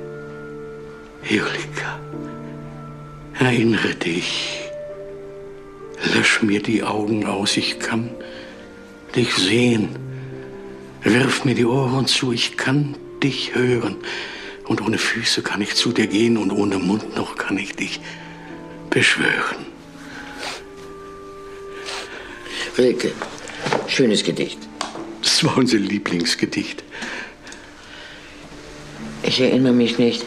Julika. Erinnere dich. Lösch mir die Augen aus. Ich kann dich sehen. Wirf mir die Ohren zu. Ich kann dich hören. Und ohne Füße kann ich zu dir gehen und ohne Mund noch kann ich dich beschwören. Rilke, schönes Gedicht. Das war unser Lieblingsgedicht. Ich erinnere mich nicht.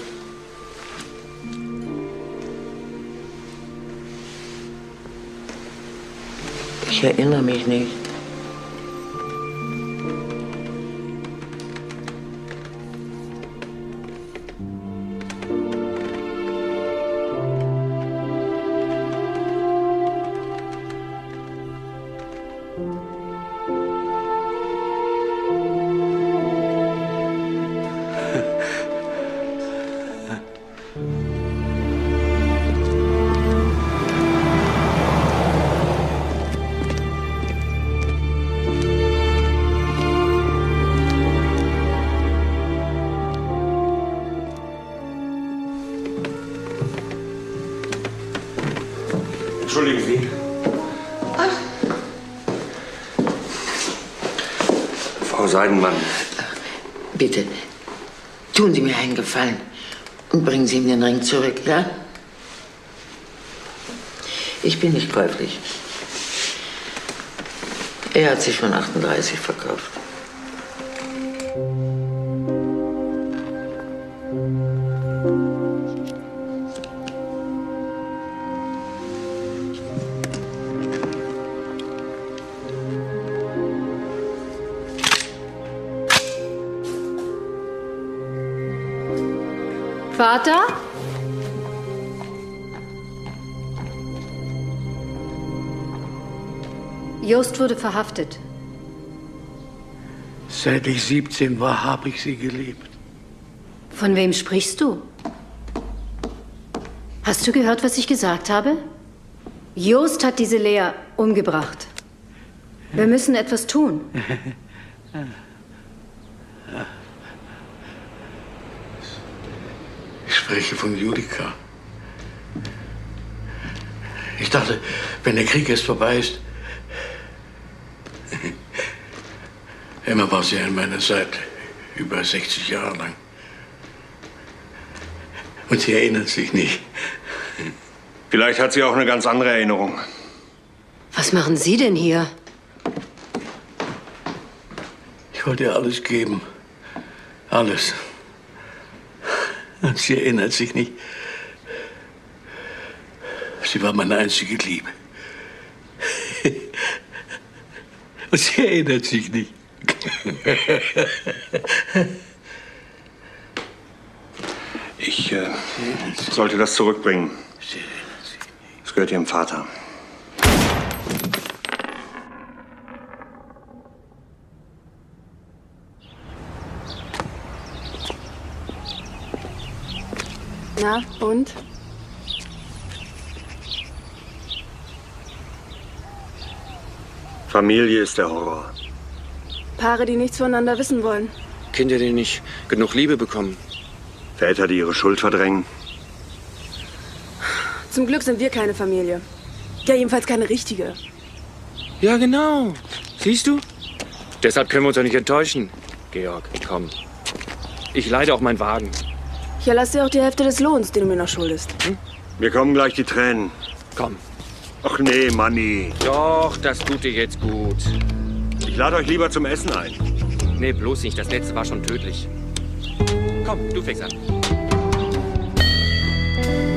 Ich erinnere mich nicht. Entschuldigen Sie. Frau Seidenmann. Bitte, tun Sie mir einen Gefallen und bringen Sie ihm den Ring zurück, ja? Ich bin nicht käuflich. Er hat sich von achtunddreißig verkauft. Vater? Jost wurde verhaftet. Seit ich siebzehn war, habe ich sie geliebt. Von wem sprichst du? Hast du gehört, was ich gesagt habe? Jost hat diese Lea umgebracht. Wir müssen etwas tun. Ich spreche von Julika. Ich dachte, wenn der Krieg erst vorbei ist. Immer war sie an meiner Seite, über sechzig Jahre lang. Und sie erinnert sich nicht. Vielleicht hat sie auch eine ganz andere Erinnerung. Was machen Sie denn hier? Ich wollte ihr alles geben. Alles. Und sie erinnert sich nicht. Sie war meine einzige Liebe. Und sie erinnert sich nicht. Ich äh, sollte das zurückbringen. Es gehört Ihrem Vater. Na, und? Familie ist der Horror. Paare, die nichts voneinander wissen wollen. Kinder, die nicht genug Liebe bekommen. Väter, die ihre Schuld verdrängen. Zum Glück sind wir keine Familie. Ja, jedenfalls keine richtige. Ja, genau. Siehst du? Deshalb können wir uns doch nicht enttäuschen. Georg, komm. Ich leide auch meinen Wagen. Ich erlasse dir auch die Hälfte des Lohns, den du mir noch schuldest. Hm? Mir kommen gleich die Tränen. Komm. Ach nee, Manni. Doch, das tut dir jetzt gut. Ich lade euch lieber zum Essen ein. Nee, bloß nicht. Das letzte war schon tödlich. Komm, du fängst an.